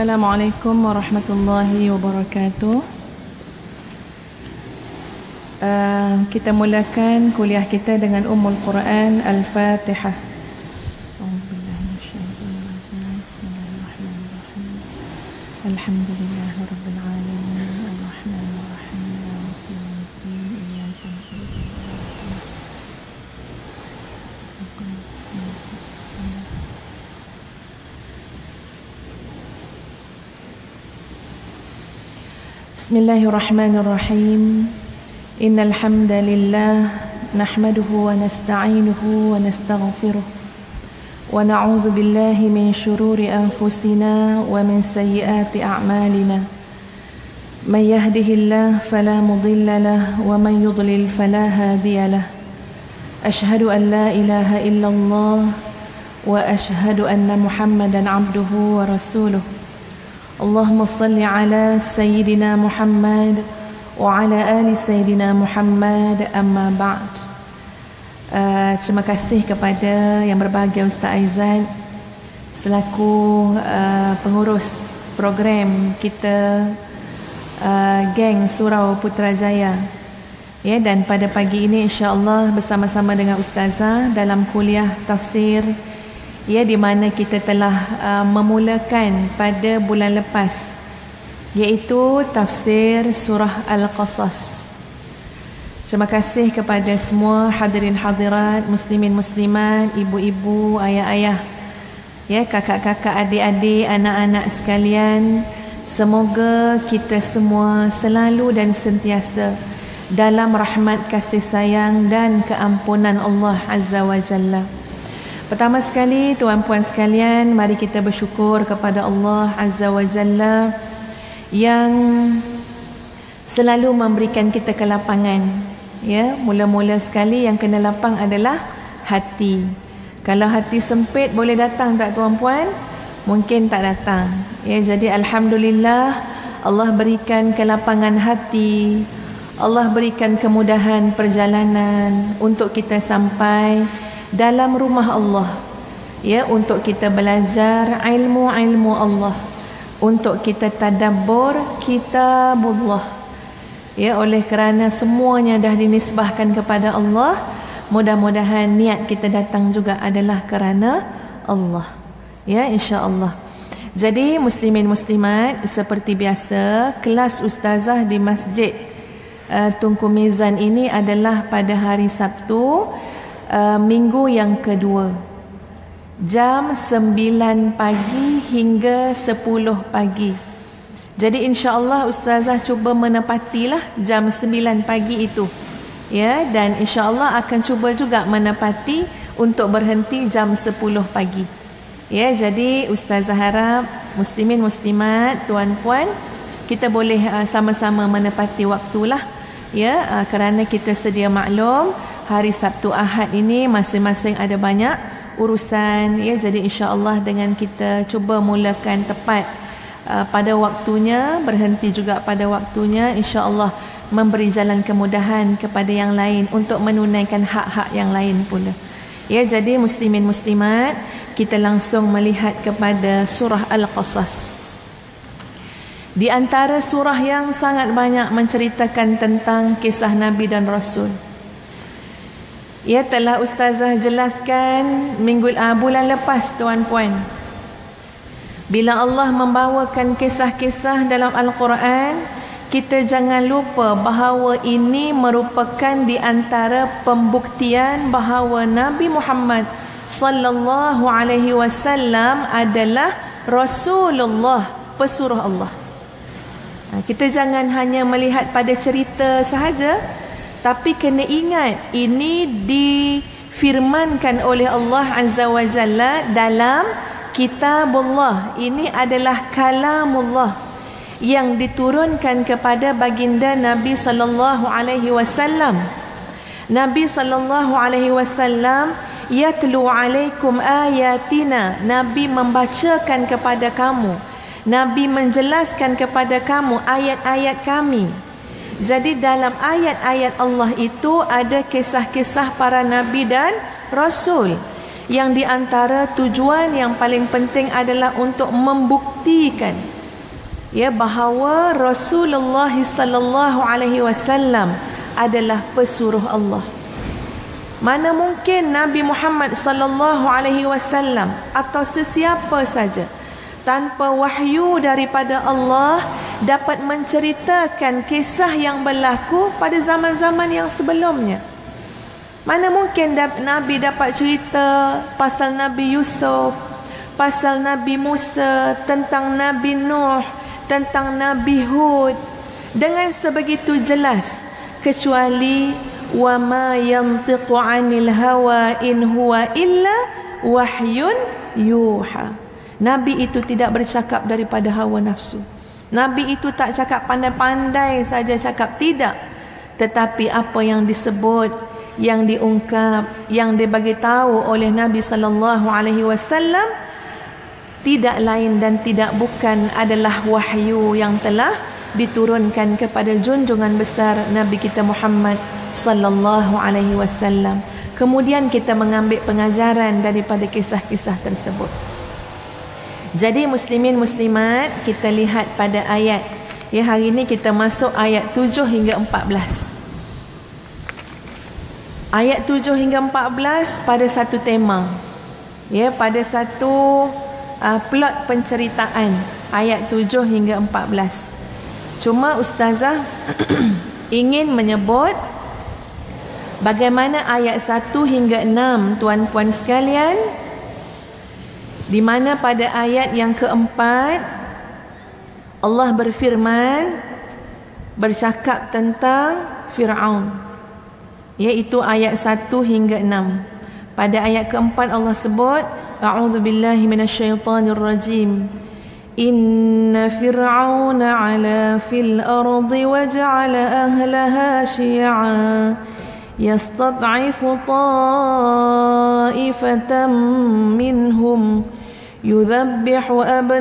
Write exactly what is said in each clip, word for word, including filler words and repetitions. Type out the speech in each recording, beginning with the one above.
Assalamualaikum warahmatullahi wabarakatuh. Uh, kita mulakan kuliah kita dengan Ummul Quran Al-Fatihah. Alhamdulillahi rabbil alamin arrahmanir rahim maliki yaumiddin iyyaka na'budu wa iyyaka nasta'in. Bismillahirrahmanirrahim. Innal hamdalillah nahmaduhu wa nasta'inuhu wa nastaghfiruh wa na'udzu billahi min shururi anfusina wa min sayyiati a'malina. May yahdihillahu fala mudilla lahu wa man yudlil fala hadiya lahu. Ashhadu an la ilaha illallah wa ashhadu anna Muhammadan 'abduhu wa rasuluh. Allahumma salli ala Sayyidina Muhammad wa ala ali Sayyidina Muhammad, amma ba'd. Uh, terima kasih kepada yang berbahagia Ustaz Aizat selaku uh, pengurus program kita uh, geng Surau Putrajaya. Ya, dan pada pagi ini insya-Allah bersama-sama dengan Ustazah dalam kuliah tafsir, ya, di mana kita telah uh, memulakan pada bulan lepas, iaitu tafsir surah Al-Qasas. Terima kasih kepada semua hadirin hadirat, muslimin muslimat, ibu-ibu, ayah-ayah, ya, kakak-kakak, adik-adik, anak-anak sekalian. Semoga kita semua selalu dan sentiasa dalam rahmat, kasih sayang dan keampunan Allah Azza wa Jalla. Pertama sekali, tuan-puan sekalian, mari kita bersyukur kepada Allah Azza wa Jalla yang selalu memberikan kita kelapangan. Ya, mula-mula sekali yang kena lapang adalah hati. Kalau hati sempit, boleh datang tak tuan-puan? Mungkin tak datang. Ya, jadi alhamdulillah Allah berikan kelapangan hati. Allah berikan kemudahan perjalanan untuk kita sampai dalam rumah Allah, ya, untuk kita belajar ilmu-ilmu Allah, untuk kita tadabbur kitabullah. Ya, oleh kerana semuanya dah dinisbahkan kepada Allah, mudah-mudahan niat kita datang juga adalah kerana Allah. Ya, insya-Allah. Jadi muslimin muslimat, seperti biasa kelas ustazah di Masjid uh, Tunku Mizan ini adalah pada hari Sabtu, Uh, minggu yang kedua, jam sembilan pagi hingga sepuluh pagi. Jadi insya-Allah ustazah cuba menepatilah jam sembilan pagi itu, ya, dan insya-Allah akan cuba juga menepati untuk berhenti jam sepuluh pagi. Ya, jadi ustazah harap muslimin muslimat, tuan-puan, kita boleh uh, sama-sama menepati waktulah, ya, uh, kerana kita sedia maklum hari Sabtu Ahad ini masing-masing ada banyak urusan, ya. Jadi insya-Allah dengan kita cuba mulakan tepat uh, pada waktunya, berhenti juga pada waktunya, insya-Allah memberi jalan kemudahan kepada yang lain untuk menunaikan hak-hak yang lain pula. Ya, jadi muslimin muslimat, kita langsung melihat kepada surah Al-Qasas. Di antara surah yang sangat banyak menceritakan tentang kisah Nabi dan Rasul. Ya, telah ustazah jelaskan minggu uh, bulan lepas tuan-puan. Bila Allah membawakan kisah-kisah dalam Al-Quran, kita jangan lupa bahawa ini merupakan di antara pembuktian bahawa Nabi Muhammad sallallahu alaihi wasallam adalah Rasulullah, pesuruh Allah. Kita jangan hanya melihat pada cerita sahaja, tapi kena ingat ini difirmankan oleh Allah Azza wa Jalla dalam kitabullah. Ini adalah kalamullah yang diturunkan kepada baginda Nabi sallallahu alaihi wasallam. Nabi sallallahu alaihi wasallam yatlu alaikum ayatina. Nabi membacakan kepada kamu, Nabi menjelaskan kepada kamu ayat-ayat kami. Jadi dalam ayat-ayat Allah itu ada kisah-kisah para nabi dan rasul, yang di antara tujuan yang paling penting adalah untuk membuktikan ya, bahawa Rasulullah sallallahu alaihi wasallam adalah pesuruh Allah. Mana mungkin Nabi Muhammad sallallahu alaihi wasallam atau sesiapa saja tanpa wahyu daripada Allah dapat menceritakan kisah yang berlaku pada zaman-zaman yang sebelumnya. Mana mungkin Nabi dapat cerita pasal Nabi Yusuf, pasal Nabi Musa, tentang Nabi Nuh, tentang Nabi Hud dengan sebegitu jelas, kecuali wa ma yantiqu 'anil hawa in huwa illa wahyun yuha. Nabi itu tidak bercakap daripada hawa nafsu. Nabi itu tak cakap pandai-pandai saja cakap, tidak. Tetapi apa yang disebut, yang diungkap, yang dibagi tahu oleh Nabi sallallahu alaihi wasallam tidak lain dan tidak bukan adalah wahyu yang telah diturunkan kepada junjungan besar Nabi kita Muhammad sallallahu alaihi wasallam. Kemudian kita mengambil pengajaran daripada kisah-kisah tersebut. Jadi muslimin muslimat, kita lihat pada ayat, ya, hari ini kita masuk ayat tujuh hingga empat belas. Ayat tujuh hingga empat belas pada satu tema, ya, pada satu uh, plot penceritaan, ayat tujuh hingga empat belas. Cuma ustazah ingin menyebut bagaimana ayat satu hingga enam, tuan-puan sekalian, di mana pada ayat yang keempat Allah berfirman bercakap tentang Fir'aun, iaitu ayat satu hingga enam. Pada ayat keempat Allah sebut, a'udzubillahi minasyaitonir rajim, inna fir'auna 'ala fil ardi waja'ala ahlaha syi'a yastad'ifu ta'ifatan minhum yudhabbihu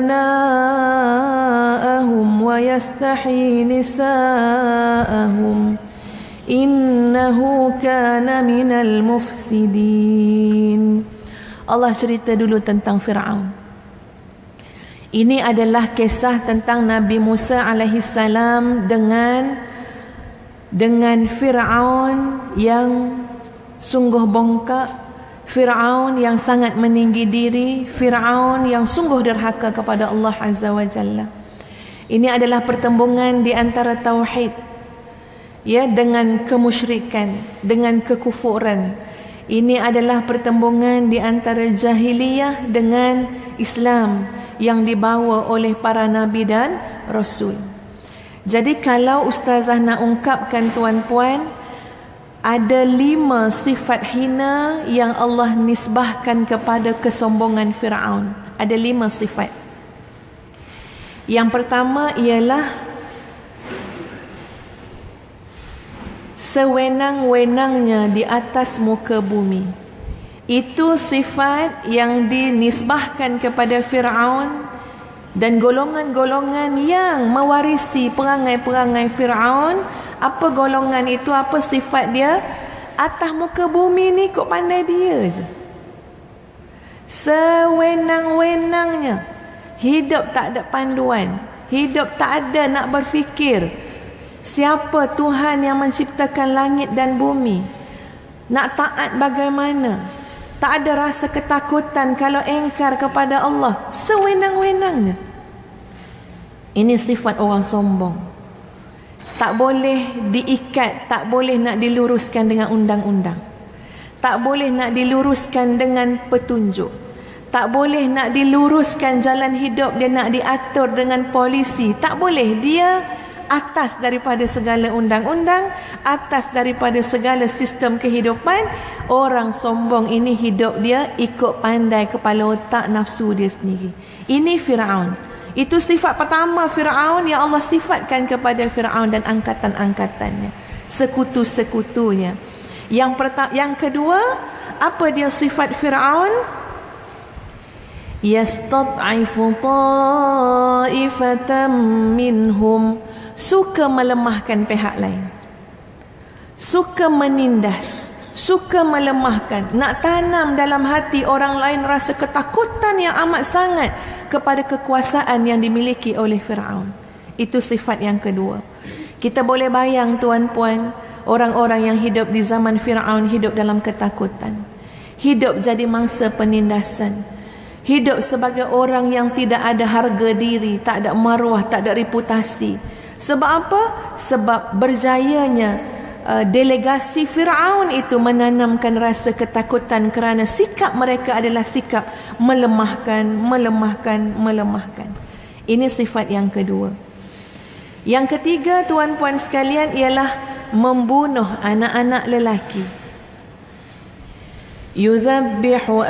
abna'ahum wa yastahyi nisa'ahum innahu kana minal mufsidin. Allah cerita dulu tentang Fir'aun. Ini adalah kisah tentang Nabi Musa alaihi salam dengan dengan Fir'aun yang sungguh bongkak, Fir'aun yang sangat meninggi diri, Fir'aun yang sungguh derhaka kepada Allah Azza wa Jalla. Ini adalah pertembungan di antara tauhid, ya, dengan kemusyrikan, dengan kekufuran. Ini adalah pertembungan di antara jahiliyah dengan Islam yang dibawa oleh para nabi dan rasul. Jadi kalau ustazah nak ungkapkan tuan-puan, ada lima sifat hina yang Allah nisbahkan kepada kesombongan Fir'aun. Ada lima sifat. Yang pertama ialah sewenang-wenangnya di atas muka bumi. Itu sifat yang dinisbahkan kepada Fir'aun dan golongan-golongan yang mewarisi perangai-perangai Fir'aun. Apa golongan itu? Apa sifat dia? Atas muka bumi ni kok pandai dia je, sewenang-wenangnya, hidup tak ada panduan, hidup tak ada nak berfikir siapa Tuhan yang menciptakan langit dan bumi, nak taat bagaimana, tak ada rasa ketakutan kalau engkar kepada Allah, sewenang-wenangnya. Ini sifat orang sombong. Tak boleh diikat, tak boleh nak diluruskan dengan undang-undang, tak boleh nak diluruskan dengan petunjuk, tak boleh nak diluruskan jalan hidup dia, nak diatur dengan polisi, tak boleh. Dia atas daripada segala undang-undang, atas daripada segala sistem kehidupan. Orang sombong ini hidup dia ikut pandai kepala otak nafsu dia sendiri. Ini Fir'aun. Itu sifat pertama Fir'aun yang Allah sifatkan kepada Fir'aun dan angkatan-angkatannya, sekutu-sekutunya. Yang pertama, yang kedua, apa dia sifat Fir'aun? Yastad'ifu ta'ifatan minhum, suka melemahkan pihak lain, suka menindas, suka melemahkan, nak tanam dalam hati orang lain rasa ketakutan yang amat sangat kepada kekuasaan yang dimiliki oleh Fir'aun. Itu sifat yang kedua. Kita boleh bayang tuan-puan, orang-orang yang hidup di zaman Fir'aun hidup dalam ketakutan, hidup jadi mangsa penindasan, hidup sebagai orang yang tidak ada harga diri, tak ada maruah, tak ada reputasi. Sebab apa? Sebab berjayanya uh, delegasi Fir'aun itu menanamkan rasa ketakutan kerana sikap mereka adalah sikap melemahkan, melemahkan, melemahkan. Ini sifat yang kedua. Yang ketiga tuan-puan sekalian ialah membunuh anak-anak lelaki. Yudhabbihu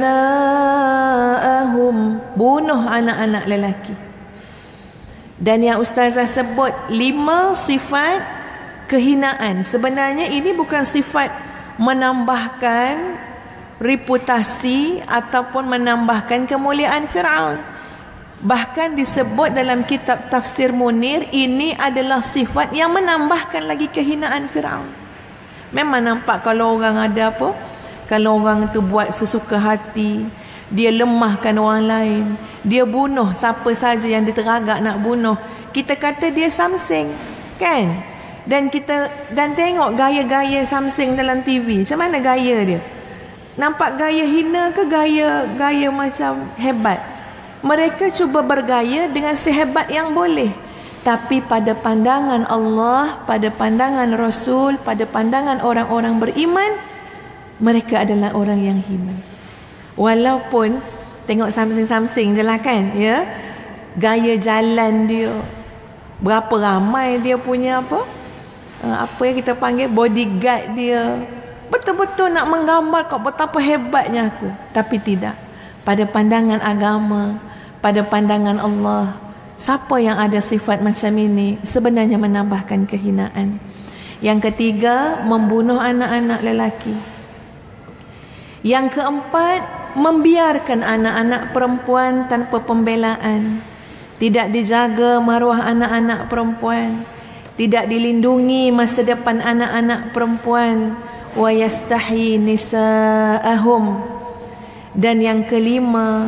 abna'ahum, bunuh anak-anak lelaki. Dan yang ustazah sebut lima sifat kehinaan. Sebenarnya ini bukan sifat menambahkan reputasi ataupun menambahkan kemuliaan Fir'aun. Bahkan disebut dalam kitab Tafsir Munir, ini adalah sifat yang menambahkan lagi kehinaan Fir'aun. Memang nampak kalau orang ada apa? Kalau orang tu buat sesuka hati, dia lemahkan orang lain, dia bunuh siapa saja yang dia teragak nak bunuh, kita kata dia samsing, kan? Dan kita dan tengok gaya-gaya samsing dalam T V, macam mana gaya dia? Nampak gaya hina ke gaya gaya macam hebat? Mereka cuba bergaya dengan sehebat yang boleh, tapi pada pandangan Allah, pada pandangan Rasul, pada pandangan orang-orang beriman, mereka adalah orang yang hina. Walaupun tengok samsing-samsing je lah kan, ya, gaya jalan dia, berapa ramai dia punya apa uh, apa yang kita panggil bodyguard dia, betul-betul nak menggambar kau betapa hebatnya aku. Tapi tidak, pada pandangan agama, pada pandangan Allah, siapa yang ada sifat macam ini sebenarnya menambahkan kehinaan. Yang ketiga, membunuh anak-anak lelaki. Yang keempat, membiarkan anak-anak perempuan tanpa pembelaan. Tidak dijaga maruah anak-anak perempuan, tidak dilindungi masa depan anak-anak perempuan. Wa yastahi nisa'ahum. Dan yang kelima,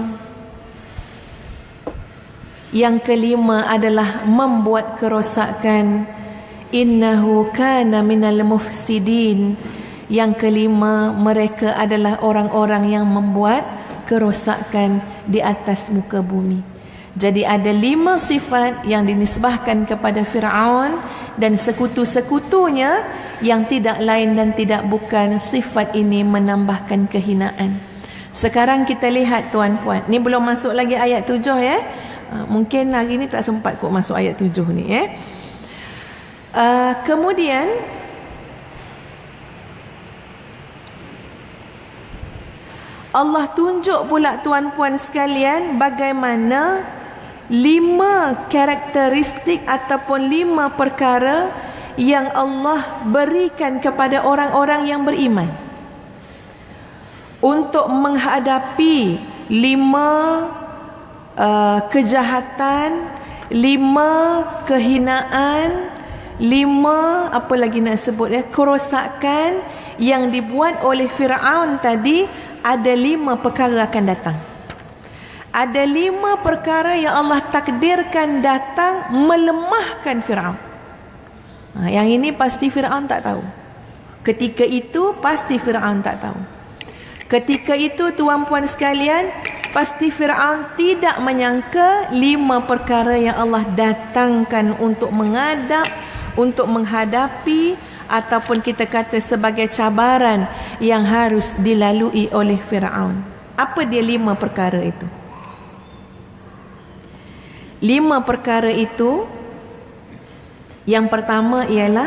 yang kelima adalah membuat kerosakan. Innahu kana minal mufsidin. Yang kelima, mereka adalah orang-orang yang membuat kerosakan di atas muka bumi. Jadi ada lima sifat yang dinisbahkan kepada Fir'aun dan sekutu-sekutunya yang tidak lain dan tidak bukan sifat ini menambahkan kehinaan. Sekarang kita lihat tuan-puan, ni belum masuk lagi ayat tujuh ya. Mungkin hari ni tak sempat kot masuk ayat tujuh ni ya. Uh, kemudian Allah tunjuk pula tuan-puan sekalian bagaimana lima karakteristik ataupun lima perkara yang Allah berikan kepada orang-orang yang beriman untuk menghadapi lima uh, kejahatan, lima kehinaan, lima apa lagi nak sebut ya, kerosakan yang dibuat oleh Fir'aun tadi. Ada lima perkara akan datang. Ada lima perkara yang Allah takdirkan datang melemahkan Fir'aun. Ha, yang ini pasti Fir'aun tak tahu. Ketika itu pasti Fir'aun tak tahu. Ketika itu tuan-puan sekalian, pasti Fir'aun tidak menyangka lima perkara yang Allah datangkan untuk menghadap, untuk menghadapi, ataupun kita kata sebagai cabaran yang harus dilalui oleh Fir'aun. Apa dia lima perkara itu? Lima perkara itu, yang pertama ialah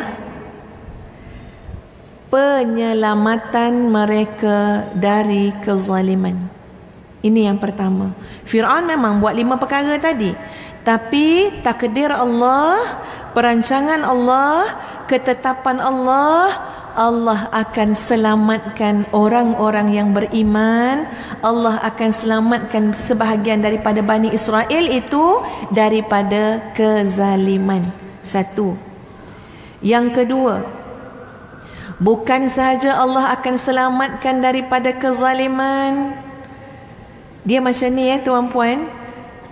penyelamatan mereka dari kezaliman. Ini yang pertama. Fir'aun memang buat lima perkara tadi, tapi takdir Allah, perancangan Allah, ketetapan Allah, Allah akan selamatkan orang-orang yang beriman. Allah akan selamatkan sebahagian daripada Bani Israel itu daripada kezaliman. Satu. Yang kedua, bukan sahaja Allah akan selamatkan daripada kezaliman. Dia macam ni ya tuan-puan.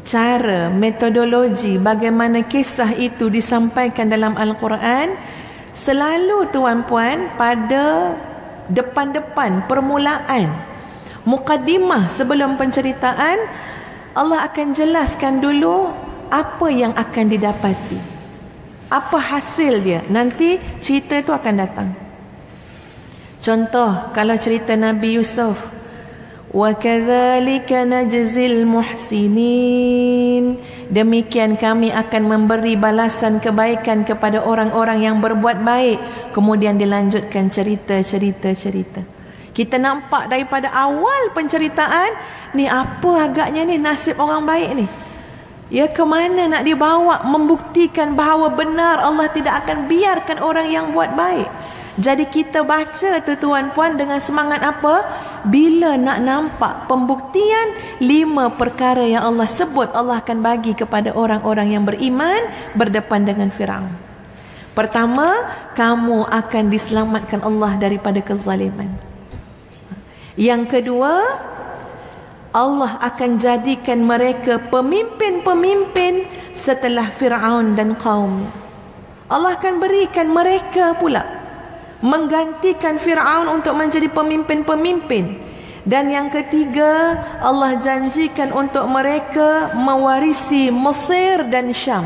cara, metodologi bagaimana kisah itu disampaikan dalam Al-Quran, selalu tuan-puan pada depan-depan permulaan, mukaddimah sebelum penceritaan, Allah akan jelaskan dulu apa yang akan didapati, apa hasil dia. Nanti cerita itu akan datang. Contoh, kalau cerita Nabi Yusuf, wa kadzalika najzil muhsinin, demikian kami akan memberi balasan kebaikan kepada orang-orang yang berbuat baik. Kemudian dilanjutkan cerita-cerita-cerita. Kita nampak daripada awal penceritaan, ni apa agaknya ni nasib orang baik ni, ya, ke mana nak dibawa, membuktikan bahawa benar Allah tidak akan biarkan orang yang buat baik. Jadi kita baca tu tuan-puan dengan semangat apa? Bila nak nampak pembuktian lima perkara yang Allah sebut Allah akan bagi kepada orang-orang yang beriman berdepan dengan Firaun. Pertama, kamu akan diselamatkan Allah daripada kezaliman. Yang kedua, Allah akan jadikan mereka pemimpin-pemimpin setelah Firaun dan kaumnya. Allah akan berikan mereka pula, menggantikan Firaun untuk menjadi pemimpin-pemimpin. Dan yang ketiga, Allah janjikan untuk mereka mewarisi Mesir dan Syam.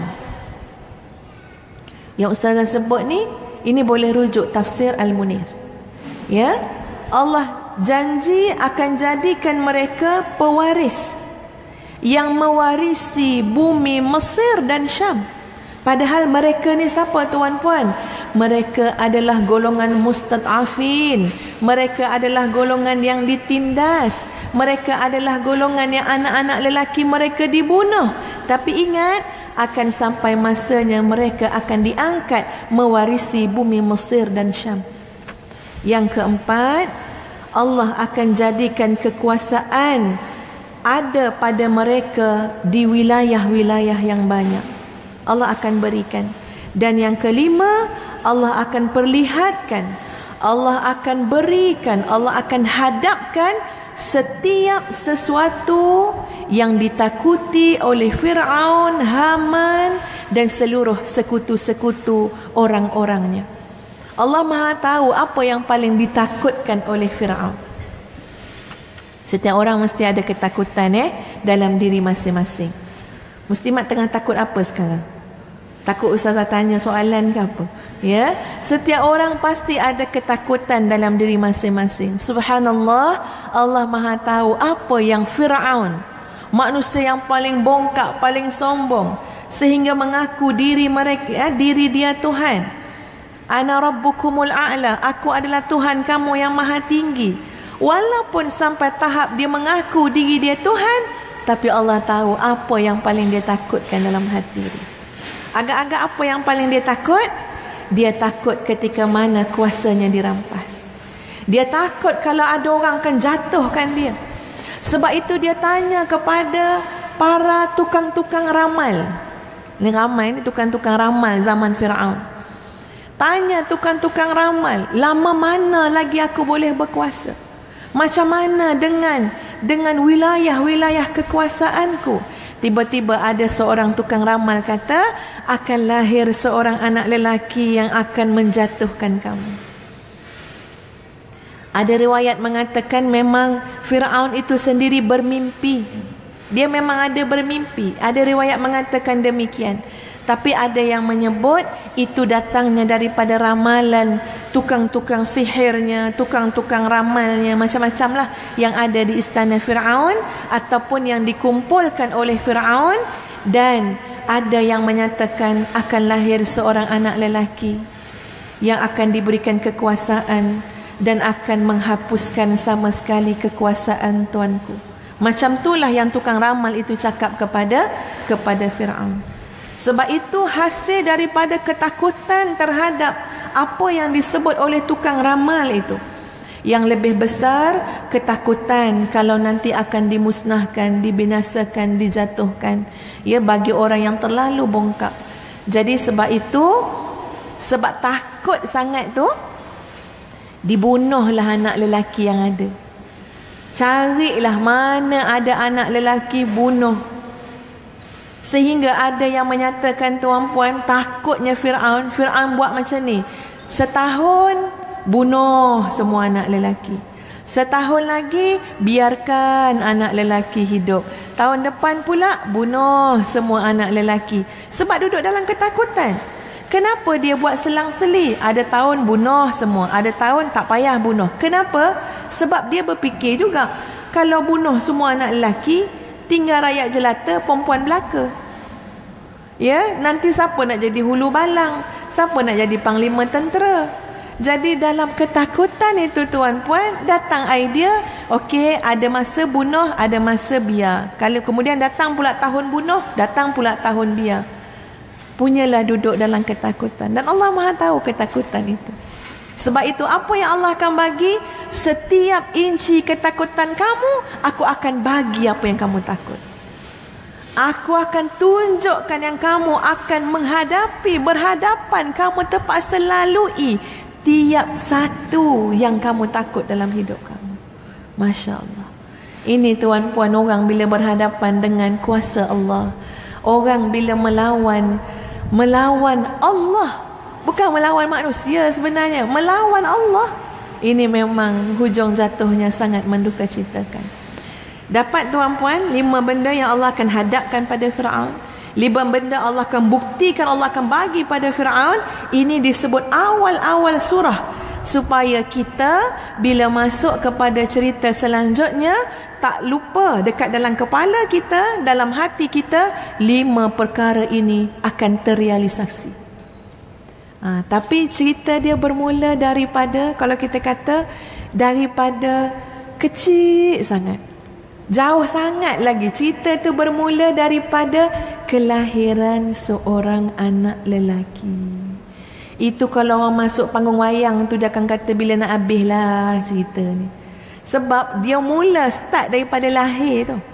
Yang Ustazah sebut ni, ini boleh rujuk tafsir Al-Munir. Ya, Allah janji akan jadikan mereka pewaris yang mewarisi bumi Mesir dan Syam. Padahal mereka ni siapa tuan-puan? Mereka adalah golongan mustad'afin. Mereka adalah golongan yang ditindas. Mereka adalah golongan yang anak-anak lelaki mereka dibunuh. Tapi ingat, akan sampai masanya mereka akan diangkat mewarisi bumi Mesir dan Syam. Yang keempat, Allah akan jadikan kekuasaan ada pada mereka di wilayah-wilayah yang banyak. Allah akan berikan. Dan yang kelima, Allah akan perlihatkan, Allah akan berikan, Allah akan hadapkan setiap sesuatu yang ditakuti oleh Firaun, Haman dan seluruh sekutu-sekutu orang-orangnya. Allah Maha tahu apa yang paling ditakutkan oleh Firaun. Setiap orang mesti ada ketakutan eh dalam diri masing-masing. Muslimat tengah takut apa sekarang? Takut Ustazah tanya soalan ke apa? Ya, setiap orang pasti ada ketakutan dalam diri masing-masing. Subhanallah, Allah Maha tahu apa yang Firaun, manusia yang paling bongkak, paling sombong, sehingga mengaku diri mereka, diri dia Tuhan. Ana rabbukumul a'la, aku adalah Tuhan kamu yang maha tinggi. Walaupun sampai tahap dia mengaku diri dia Tuhan, tapi Allah tahu apa yang paling dia takutkan dalam hati dia. Agak-agak apa yang paling dia takut? Dia takut ketika mana kuasanya dirampas. Dia takut kalau ada orang akan jatuhkan dia. Sebab itu dia tanya kepada para tukang-tukang ramal. Ini ramai ni tukang-tukang ramal zaman Firaun. Tanya tukang-tukang ramal, lama mana lagi aku boleh berkuasa? Macam mana dengan dengan wilayah-wilayah kekuasaanku? Tiba-tiba ada seorang tukang ramal kata, akan lahir seorang anak lelaki yang akan menjatuhkan kamu. Ada riwayat mengatakan memang Firaun itu sendiri bermimpi. Dia memang ada bermimpi. Ada riwayat mengatakan demikian. Tapi ada yang menyebut itu datangnya daripada ramalan tukang-tukang sihirnya, tukang-tukang ramalnya, macam-macam lah yang ada di istana Firaun ataupun yang dikumpulkan oleh Firaun. Dan ada yang menyatakan akan lahir seorang anak lelaki yang akan diberikan kekuasaan dan akan menghapuskan sama sekali kekuasaan tuanku. Macam itulah yang tukang ramal itu cakap kepada kepada Firaun. Sebab itu hasil daripada ketakutan terhadap apa yang disebut oleh tukang ramal itu. Yang lebih besar, ketakutan kalau nanti akan dimusnahkan, dibinasakan, dijatuhkan. Ya, bagi orang yang terlalu bongkak. Jadi sebab itu, sebab takut sangat tu, dibunuhlah anak lelaki yang ada. Carilah mana ada anak lelaki, bunuh. Sehingga ada yang menyatakan tuan-puan, takutnya Fir'aun, Fir'aun buat macam ni. Setahun bunuh semua anak lelaki. Setahun lagi biarkan anak lelaki hidup. Tahun depan pula bunuh semua anak lelaki. Sebab duduk dalam ketakutan. Kenapa dia buat selang-seli? Ada tahun bunuh semua, ada tahun tak payah bunuh. Kenapa? Sebab dia berfikir juga, kalau bunuh semua anak lelaki, tinggal rakyat jelata, perempuan belaka. Ya, nanti siapa nak jadi hulu balang? Siapa nak jadi panglima tentera? Jadi dalam ketakutan itu tuan-puan, datang idea, okey, ada masa bunuh, ada masa biar. Kalau kemudian datang pula tahun bunuh, datang pula tahun biar. Punyalah duduk dalam ketakutan. Dan Allah Maha tahu ketakutan itu. Sebab itu apa yang Allah akan bagi, setiap inci ketakutan kamu, aku akan bagi apa yang kamu takut. Aku akan tunjukkan yang kamu akan menghadapi, berhadapan, kamu terpaksa lalui tiap satu yang kamu takut dalam hidup kamu. Masya Allah. Ini tuan-puan, orang bila berhadapan dengan kuasa Allah, orang bila melawan melawan Allah, bukan melawan manusia sebenarnya, melawan Allah, ini memang hujung jatuhnya sangat mendukacitakan. Dapat tuan-puan, lima benda yang Allah akan hadapkan pada Fir'aun, lima benda Allah akan buktikan, Allah akan bagi pada Fir'aun. Ini disebut awal-awal surah, supaya kita bila masuk kepada cerita selanjutnya, tak lupa dekat dalam kepala kita, dalam hati kita, lima perkara ini akan terrealisasi. Ha, tapi cerita dia bermula daripada, kalau kita kata, daripada kecil sangat, jauh sangat lagi. Cerita tu bermula daripada kelahiran seorang anak lelaki. Itu kalau orang masuk panggung wayang tu, dia akan kata bila nak habis lah cerita ni. Sebab dia mula start daripada lahir tu.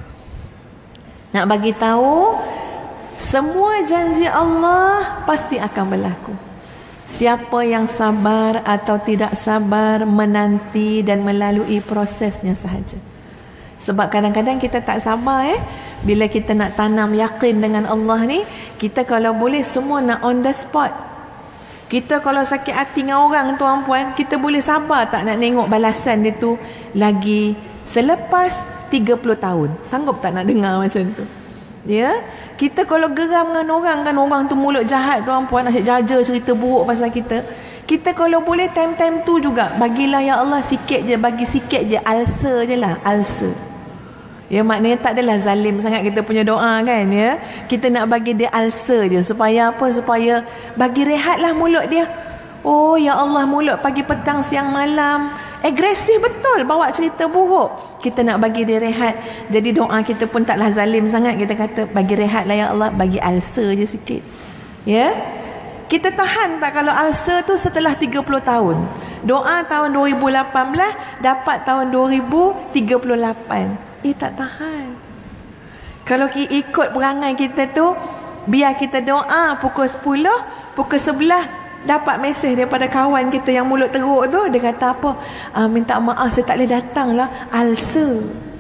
Nak bagi tahu, semua janji Allah pasti akan berlaku. Siapa yang sabar atau tidak sabar, menanti dan melalui prosesnya sahaja. Sebab kadang-kadang kita tak sabar eh. Bila kita nak tanam yakin dengan Allah ni, kita kalau boleh semua nak on the spot. Kita kalau sakit hati dengan orang tuan-puan, kita boleh sabar tak nak tengok balasan dia tu lagi selepas tiga puluh tahun? Sanggup tak nak dengar macam tu? Ya, kita kalau geram dengan orang, kan orang tu mulut jahat tuan-puan, asyik jaja cerita buruk pasal kita. Kita kalau boleh time-time tu juga, bagilah ya Allah sikit je, bagi sikit je, ulcer je lah, ulcer. Ya, maknanya tak adalah zalim sangat kita punya doa kan, ya. Kita nak bagi dia ulcer je, supaya apa? Supaya bagi rehatlah mulut dia. Oh ya Allah, mulut pagi petang siang malam agresif betul, bawa cerita buruk. Kita nak bagi dia rehat. Jadi doa kita pun taklah zalim sangat. Kita kata bagi rehatlah ya Allah, bagi ulcer je sikit. Ya. Kita tahan tak kalau ulcer tu setelah tiga puluh tahun? Doa tahun dua ribu lapan belas dapat tahun dua ribu tiga puluh lapan. Eh, tak tahan. Kalau ikut perangai kita tu, biar kita doa pukul sepuluh, pukul sebelas dapat mesej daripada kawan kita yang mulut teruk tu. Dia kata apa? Ah, minta maaf saya tak boleh datang lah, ulcer.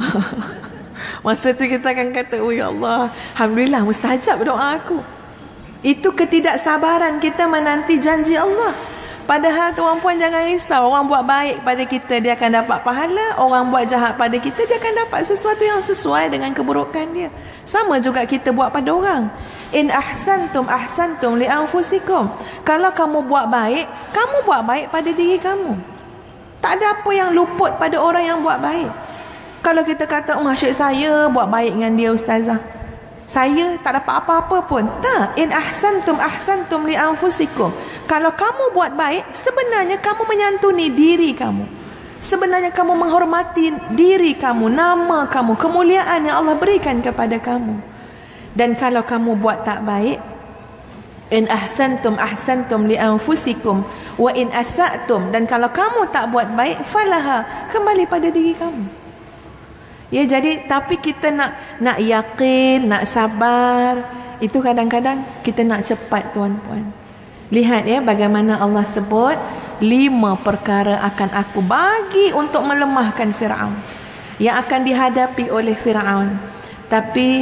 Masa tu kita akan kata, oh ya Allah, Alhamdulillah mustajab doa aku. Itu ketidaksabaran kita menanti janji Allah. Padahal tuan-puan jangan risau, orang buat baik pada kita, dia akan dapat pahala. Orang buat jahat pada kita, dia akan dapat sesuatu yang sesuai dengan keburukan dia. Sama juga kita buat pada orang. In ahsantum ahsantum li anfusikum. Kalau kamu buat baik, kamu buat baik pada diri kamu. Tak ada apa yang luput pada orang yang buat baik. Kalau kita kata, oh asyik saya buat baik dengan dia ustazah, saya tak dapat apa-apa pun. Tak. In ahsantum ahsantum li anfusikum. Kalau kamu buat baik, sebenarnya kamu menyantuni diri kamu. Sebenarnya kamu menghormati diri kamu, nama kamu, kemuliaan yang Allah berikan kepada kamu. Dan kalau kamu buat tak baik, in ahsantum ahsantum li anfusikum wa in asa'tum, dan kalau kamu tak buat baik, falaha, kembali pada diri kamu. Ya, jadi tapi kita nak nak yakin, nak sabar, itu kadang-kadang kita nak cepat tuan-puan. Lihat ya bagaimana Allah sebut lima perkara akan aku bagi untuk melemahkan Fir'aun, yang akan dihadapi oleh Fir'aun. Tapi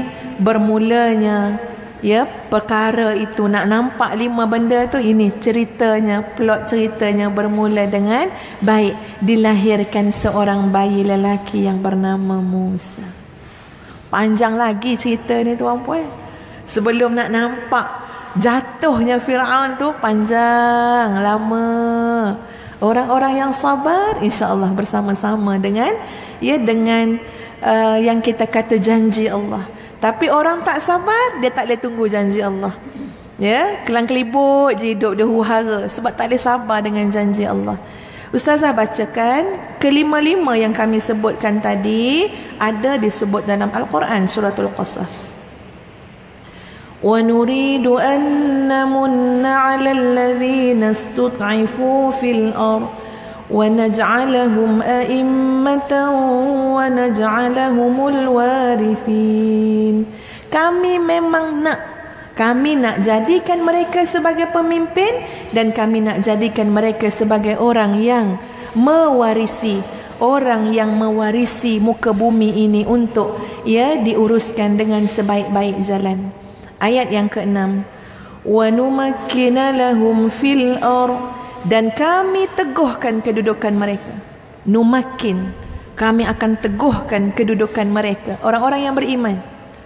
bermulanya ya perkara itu, nak nampak lima benda tu, ini ceritanya, plot ceritanya bermula dengan baik dilahirkan seorang bayi lelaki yang bernama Musa. Panjang lagi cerita ni tuan-puan. Sebelum nak nampak jatuhnya Firaun tu panjang lama. Orang-orang yang sabar insya-Allah bersama-sama dengan ya dengan uh, yang kita kata janji Allah. Tapi orang tak sabar, dia tak boleh tunggu janji Allah. Ya, kelang-kelibut je hidup dia huru-hara sebab tak boleh sabar dengan janji Allah. Ustazah bacakan kelima-lima yang kami sebutkan tadi ada disebut dalam Al-Quran suratul Qasas. Wa nuridu an namunna 'alal ladzina istud'ifu fil ardh wa naj'alahum a'immatan wa naj'alahumul warithin. Kami memang nak Kami nak jadikan mereka sebagai pemimpin dan kami nak jadikan mereka sebagai orang yang mewarisi, orang yang mewarisi muka bumi ini untuk ya diuruskan dengan sebaik-baik jalan. Ayat yang keenam, wa numakkina lahum fil ardh, dan kami teguhkan kedudukan mereka. Numakin, kami akan teguhkan kedudukan mereka, orang-orang yang beriman.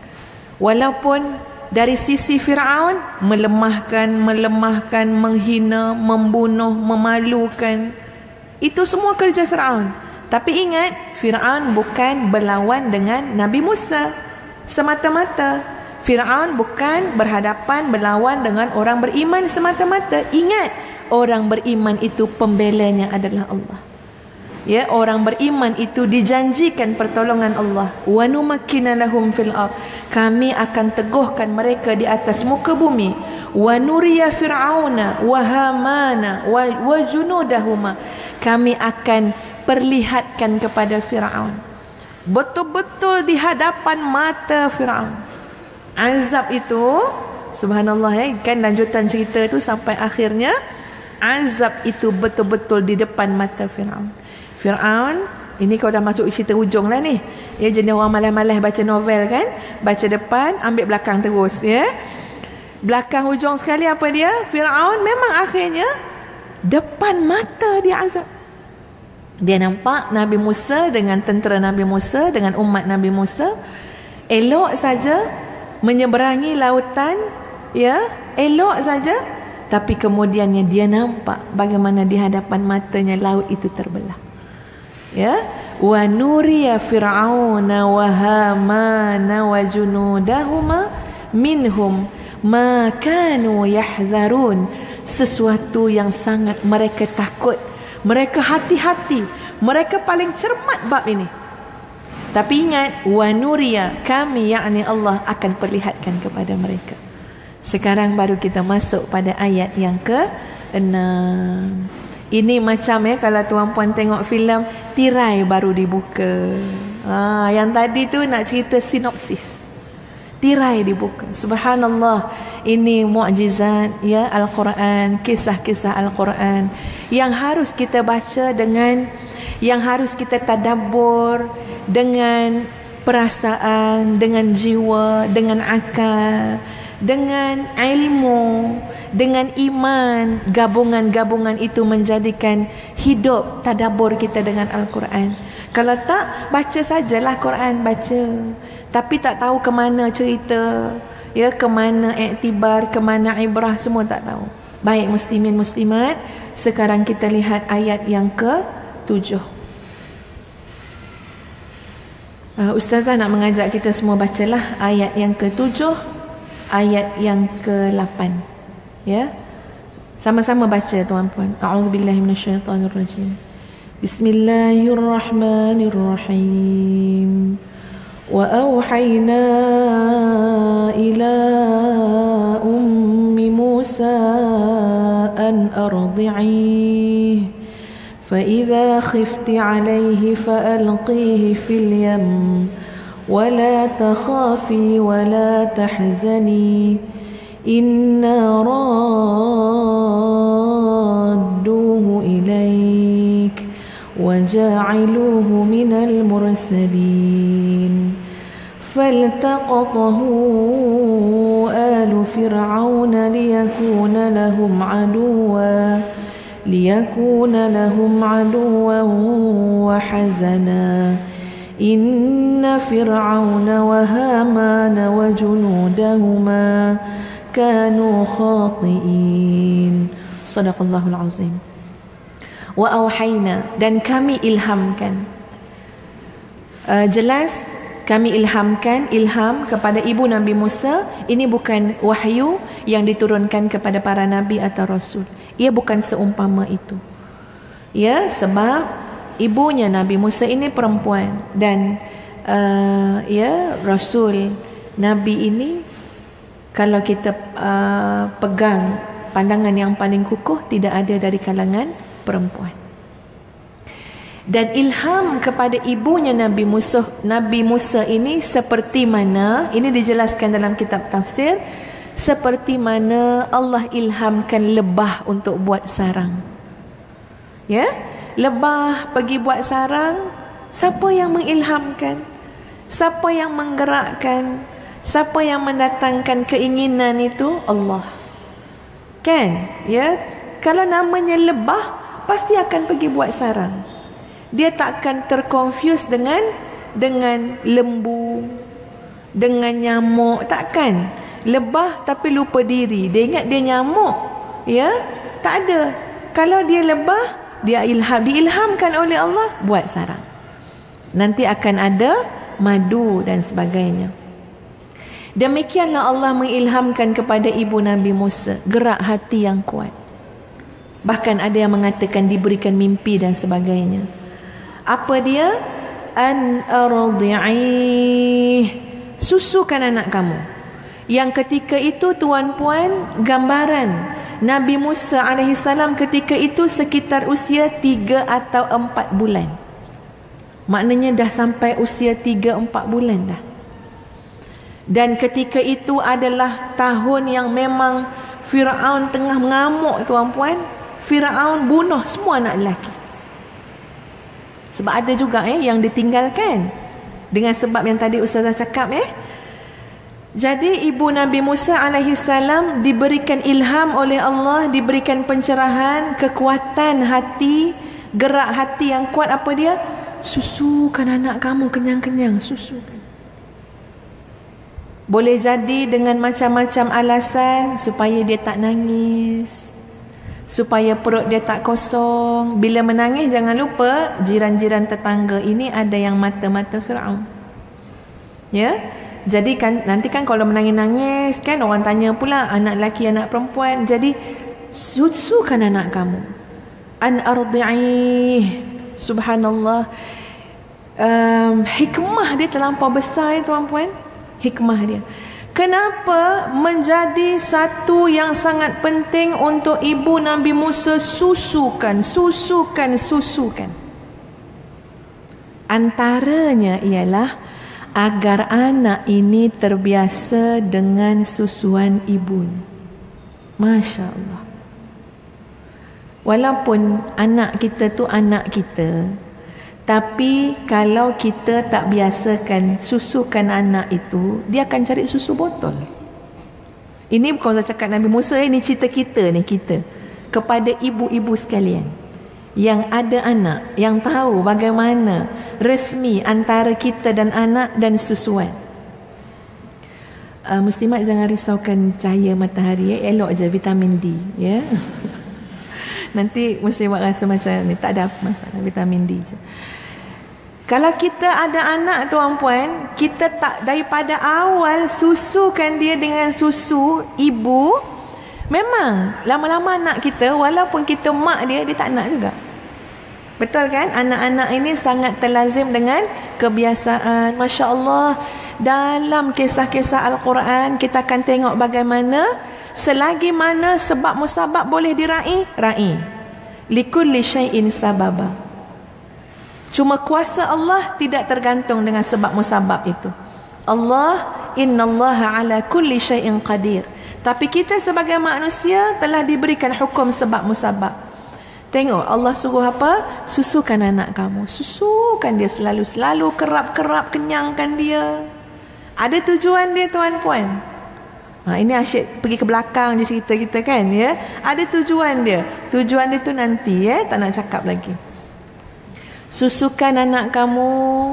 Walaupun dari sisi Firaun melemahkan, melemahkan, menghina, membunuh, memalukan, itu semua kerja Firaun. Tapi ingat, Firaun bukan berlawan dengan Nabi Musa semata-mata. Firaun bukan berhadapan berlawan dengan orang beriman semata-mata. Ingat, orang beriman itu pembelanya adalah Allah. Ya, orang beriman itu dijanjikan pertolongan Allah. Wa numakkina lahum fil ardh, kami akan teguhkan mereka di atas muka bumi. Wa nuriya fir'auna wa hamana wa, wa junudahuma, kami akan perlihatkan kepada Firaun, betul-betul di hadapan mata Firaun, azab itu. Subhanallah ya, kan lanjutan cerita itu sampai akhirnya azab itu betul-betul di depan mata Firaun. Firaun ini kau dah masuk cerita hujung lah ni. Ya, jenis orang malas-malas baca novel kan, baca depan ambil belakang terus ya. Belakang hujung sekali apa dia? Firaun memang akhirnya depan mata dia azab. Dia nampak Nabi Musa dengan tentera Nabi Musa, dengan umat Nabi Musa elok saja menyeberangi lautan ya, elok saja, tapi kemudiannya dia nampak bagaimana di hadapan matanya laut itu terbelah. Ya, wa nuriya fir'auna wa hamana wa junudahuma minhum ma kanu yahdharun, sesuatu yang sangat mereka takut, mereka hati-hati, mereka paling cermat bab ini. Tapi ingat, wa nuriya, kami yakni Allah akan perlihatkan kepada mereka. Sekarang baru kita masuk pada ayat yang ke enam. Ini macam ya, kalau tuan-puan tengok filem, tirai baru dibuka. Ha, yang tadi tu nak cerita sinopsis, tirai dibuka. Subhanallah, ini mukjizat ya Al-Quran, kisah-kisah Al-Quran yang harus kita baca dengan, yang harus kita tadabbur dengan perasaan, dengan jiwa, dengan akal, dengan ilmu, dengan iman. Gabungan-gabungan itu menjadikan hidup tadabbur kita dengan Al-Quran. Kalau tak, baca sajalah Quran, baca, tapi tak tahu ke mana cerita ya, ke mana iktibar, ke mana ibrah, semua tak tahu. Baik muslimin muslimat, sekarang kita lihat ayat yang ke tujuh. uh, Ustazah nak mengajak kita semua bacalah ayat yang ke tujuh, ayat yang ke lapan. Ya, sama-sama baca tuan-puan. A'udzubillahi minasyaitonirrajim. Bismillahirrahmanirrahim. Wa auhayna ila ummi Musa an ardi'ih fa idza khifti 'alayhi fa alqihi fil yam wa la takhafi wa la tahzani inna radduhu ilaik wa ja'iluhu minal mursalin فالتقطه آل فرعون ليكون لهم عدوا ليكون لهم عدوا وحزنا إن فرعون وهامان وجنودهما كانوا خاطئين. صدق الله العظيم. وأوحينا, dan kami ilhamkan. Uh, jelas kami ilhamkan, ilham kepada ibu Nabi Musa. Ini bukan wahyu yang diturunkan kepada para nabi atau rasul. Ia bukan seumpama itu. Ya, sebab ibunya Nabi Musa ini perempuan, dan uh, ya, rasul nabi ini, kalau kita uh, pegang pandangan yang paling kukuh, tidak ada dari kalangan perempuan. Dan ilham kepada ibunya Nabi Musa, Nabi Musa ini seperti mana, ini dijelaskan dalam kitab tafsir, seperti mana Allah ilhamkan lebah untuk buat sarang. Ya, lebah pergi buat sarang, siapa yang mengilhamkan? Siapa yang menggerakkan? Siapa yang mendatangkan keinginan itu? Allah. Kan? Ya, kalau namanya lebah, pasti akan pergi buat sarang. Dia tak akan terkonfuse dengan dengan lembu, dengan nyamuk, takkan. Lebah tapi lupa diri, dia ingat dia nyamuk. Ya, tak ada. Kalau dia lebah, dia ilham, diilhamkan oleh Allah buat sarang. Nanti akan ada madu dan sebagainya. Demikianlah Allah mengilhamkan kepada ibu Nabi Musa gerak hati yang kuat. Bahkan ada yang mengatakan diberikan mimpi dan sebagainya. Apa dia? An ardi'ih, susukan anak kamu. Yang ketika itu, tuan-puan, gambaran Nabi Musa alaihissalam ketika itu sekitar usia tiga atau empat bulan. Maknanya dah sampai usia tiga empat bulan dah. Dan ketika itu adalah tahun yang memang Firaun tengah mengamuk, tuan-puan. Firaun bunuh semua anak lelaki. Sebab ada juga eh yang ditinggalkan, dengan sebab yang tadi Ustazah cakap eh. Jadi ibu Nabi Musa alaihissalam diberikan ilham oleh Allah, diberikan pencerahan, kekuatan hati, gerak hati yang kuat. Apa dia? Susukan anak kamu kenyang-kenyang, susukan. Boleh jadi dengan macam-macam alasan supaya dia tak nangis, supaya perut dia tak kosong. Bila menangis, jangan lupa jiran-jiran tetangga ini ada yang mata-mata Firaun. Ya, jadi kan nanti kan kalau menangis-nangis kan orang tanya pula anak lelaki anak perempuan. Jadi susukan anak kamu. An ardi'ih. Subhanallah. Um, hikmah dia terlampau besar ya tuan-puan. Hikmah dia. Kenapa menjadi satu yang sangat penting untuk ibu Nabi Musa susukan, susukan, susukan? Antaranya ialah agar anak ini terbiasa dengan susuan ibunya. Masya Allah. Walaupun anak kita tu anak kita, tapi kalau kita tak biasakan susukan anak itu, dia akan cari susu botol. Ini bukan saya cakap Nabi Musa, ini cerita kita ni, kita. Kepada ibu-ibu sekalian yang ada anak, yang tahu bagaimana resmi antara kita dan anak dan susuan. Uh, Muslimat jangan risaukan cahaya matahari, ya. Elok je vitamin D, ya. Nanti Muslimat rasa macam ni, tak ada masalah, vitamin D je. Kalau kita ada anak tuan-puan, kita tak daripada awal susukan dia dengan susu ibu, memang lama-lama anak kita, walaupun kita mak dia, dia tak nak juga. Betul kan? Anak-anak ini sangat terlazim dengan kebiasaan. Masya Allah, dalam kisah-kisah Al-Quran kita akan tengok bagaimana selagi mana sebab musabab boleh diraih, raih. Likulli syai'in sababa. Cuma kuasa Allah tidak tergantung dengan sebab musabab itu. Allah, innallaha ala kulli syai'in qadir. Tapi kita sebagai manusia telah diberikan hukum sebab musabab. Tengok Allah suruh apa? Susukan anak kamu. Susukan dia selalu-selalu, kerap-kerap kenyangkan dia. Ada tujuan dia tuan-puan. Ha, ini asyik pergi ke belakang je cerita kita kan ya. Ada tujuan dia. Tujuan dia tu nanti ya, tak nak cakap lagi. Susukan anak kamu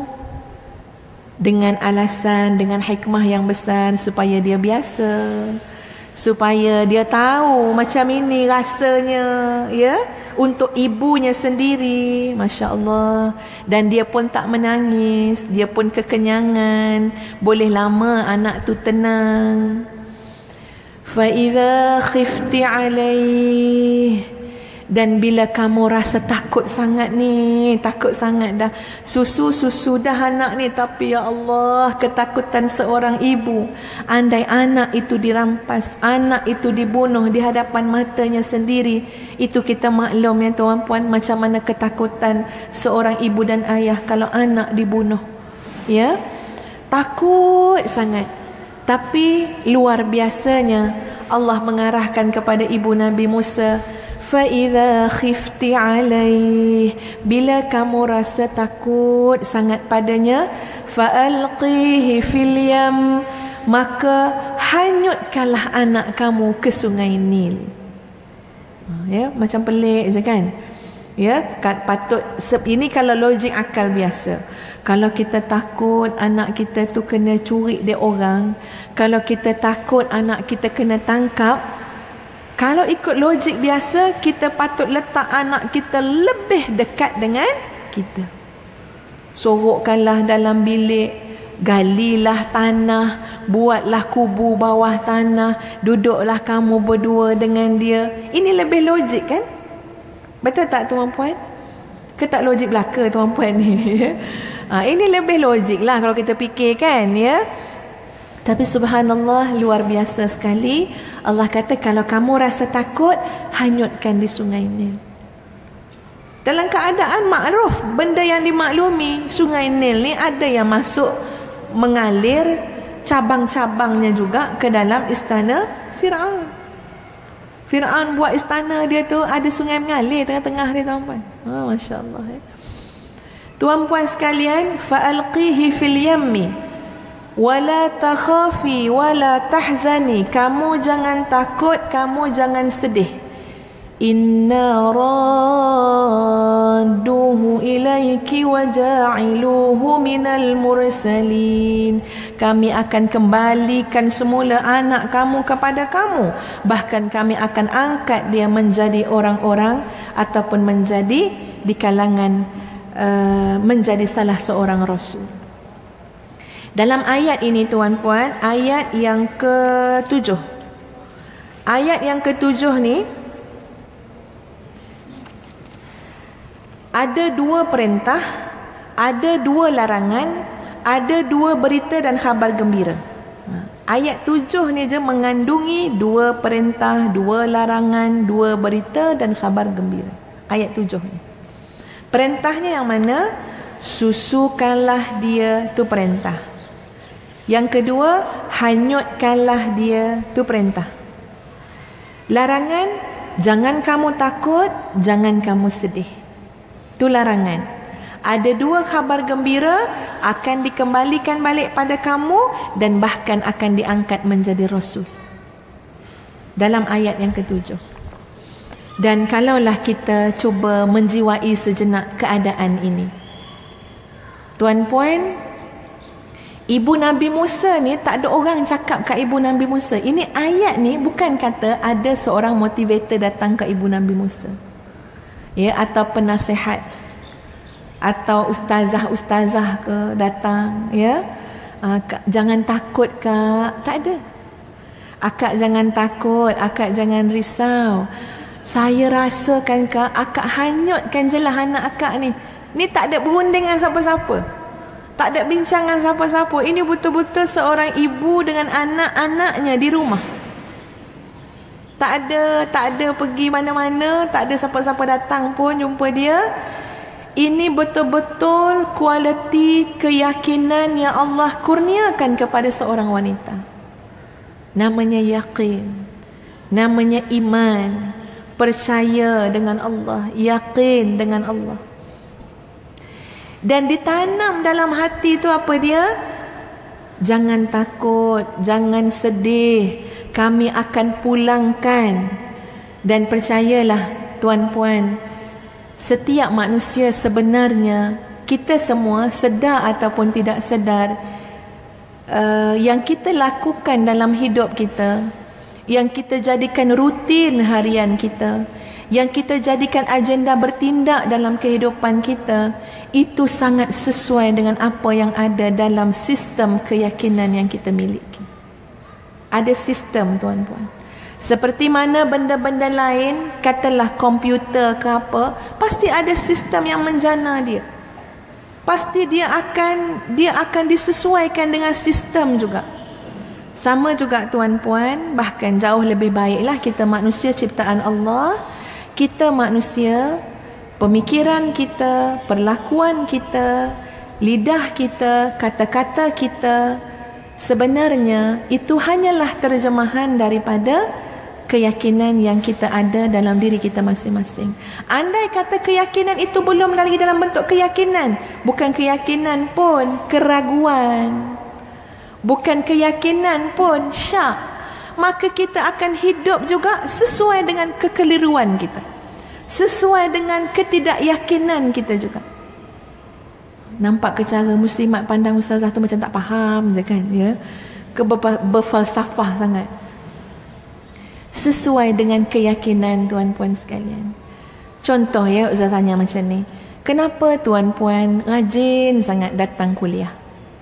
dengan alasan, dengan hikmah yang besar supaya dia biasa, supaya dia tahu macam ini rasanya ya untuk ibunya sendiri. Masya Allah. Dan dia pun tak menangis, dia pun kekenyangan, boleh lama anak tu tenang. Fa idza khifti alaih, dan bila kamu rasa takut sangat ni, takut sangat dah, susu-susu dah anak ni, tapi ya Allah, ketakutan seorang ibu, andai anak itu dirampas, anak itu dibunuh di hadapan matanya sendiri, itu kita maklum ya tuan-puan macam mana ketakutan seorang ibu dan ayah kalau anak dibunuh ya. Takut sangat. Tapi luar biasanya Allah mengarahkan kepada ibu Nabi Musa, fa idza khifti alaih, bila kamu rasa takut sangat padanya, fa alqihi fil yam, maka hanyutkanlah anak kamu ke sungai Nil. Ya, macam pelik je kan? Ya, patut ini kalau logik akal biasa. Kalau kita takut anak kita tu kena curi dia orang, kalau kita takut anak kita kena tangkap, kalau ikut logik biasa, kita patut letak anak kita lebih dekat dengan kita. Sorokkanlah dalam bilik, galilah tanah, buatlah kubu bawah tanah, duduklah kamu berdua dengan dia. Ini lebih logik kan? Betul tak tuan-puan? Ke tak logik belaka tuan-puan ni? Ha, ini lebih logik lah kalau kita fikir kan ya. Tapi subhanallah, luar biasa sekali. Allah kata kalau kamu rasa takut, hanyutkan di sungai Nil. Dalam keadaan makruf, benda yang dimaklumi, sungai Nil ni ada yang masuk mengalir cabang-cabangnya juga ke dalam istana Fir'aun. Fir'aun buat istana dia tu ada sungai mengalir tengah-tengah dia tuan-puan. Ha, Masya Allah ya. Tuan-puan sekalian, fa'alqihi fil yammi wala takhafi wala tahzani, kamu jangan takut, kamu jangan sedih. Inna radduhu ilaiki wa ja'iluhu minal mursalin, kami akan kembalikan semula anak kamu kepada kamu, bahkan kami akan angkat dia menjadi orang-orang ataupun menjadi di kalangan uh, menjadi salah seorang rasul. Dalam ayat ini tuan-puan, ayat yang ketujuh, ayat yang ketujuh ni ada dua perintah, ada dua larangan, ada dua berita dan khabar gembira. Ayat tujuh ni je mengandungi dua perintah, dua larangan, dua berita dan khabar gembira. Ayat tujuh ni. Perintahnya yang mana? Susukanlah dia, tu perintah. Yang kedua, hanyutkanlah dia, tu perintah. Larangan, jangan kamu takut, jangan kamu sedih. Itu larangan. Ada dua khabar gembira, akan dikembalikan balik pada kamu dan bahkan akan diangkat menjadi rasul. Dalam ayat yang ketujuh. Dan kalaulah kita cuba menjiwai sejenak keadaan ini, tuan-puan, ibu Nabi Musa ni tak ada orang cakap kat ibu Nabi Musa. Ini ayat ni bukan kata ada seorang motivator datang ke ibu Nabi Musa, ya, atau penasihat atau ustazah-ustazah ke datang ya. Uh, jangan takut kak, tak ada. Akak jangan takut, akak jangan risau. Saya rasakan kak, akak hanyutkan je lah anak akak ni. Ni tak ada berunding dengan siapa-siapa, tak ada bincang dengan siapa-siapa. Ini betul-betul seorang ibu dengan anak-anaknya di rumah. Tak ada, tak ada pergi mana-mana, tak ada siapa-siapa datang pun jumpa dia. Ini betul-betul kualiti keyakinan yang Allah kurniakan kepada seorang wanita. Namanya yakin, namanya iman, percaya dengan Allah, yakin dengan Allah. Dan ditanam dalam hati tu apa dia? Jangan takut, jangan sedih. Kami akan pulangkan. Dan percayalah tuan-puan, setiap manusia sebenarnya, kita semua sedar ataupun tidak sedar, uh, yang kita lakukan dalam hidup kita, yang kita jadikan rutin harian kita, yang kita jadikan agenda bertindak dalam kehidupan kita, itu sangat sesuai dengan apa yang ada dalam sistem keyakinan yang kita miliki. Ada sistem, tuan-puan. Seperti mana benda-benda lain, katalah komputer ke apa, pasti ada sistem yang menjana dia. Pasti dia akan dia akan disesuaikan dengan sistem juga. Sama juga tuan-puan, bahkan jauh lebih baiklah kita manusia ciptaan Allah. Kita manusia, pemikiran kita, perlakuan kita, lidah kita, kata-kata kita, sebenarnya itu hanyalah terjemahan daripada keyakinan yang kita ada dalam diri kita masing-masing. Andai kata keyakinan itu belum lagi dalam bentuk keyakinan, bukan keyakinan pun keraguan, bukan keyakinan pun syak, maka kita akan hidup juga sesuai dengan kekeliruan kita, sesuai dengan ketidakyakinan kita juga. Nampak ke cara muslimat pandang ustazah tu macam tak faham je kan, ya, ke berfalsafah sangat. Sesuai dengan keyakinan tuan-puan sekalian. Contoh ya, ustazah tanya macam ni, kenapa tuan-puan rajin sangat datang kuliah,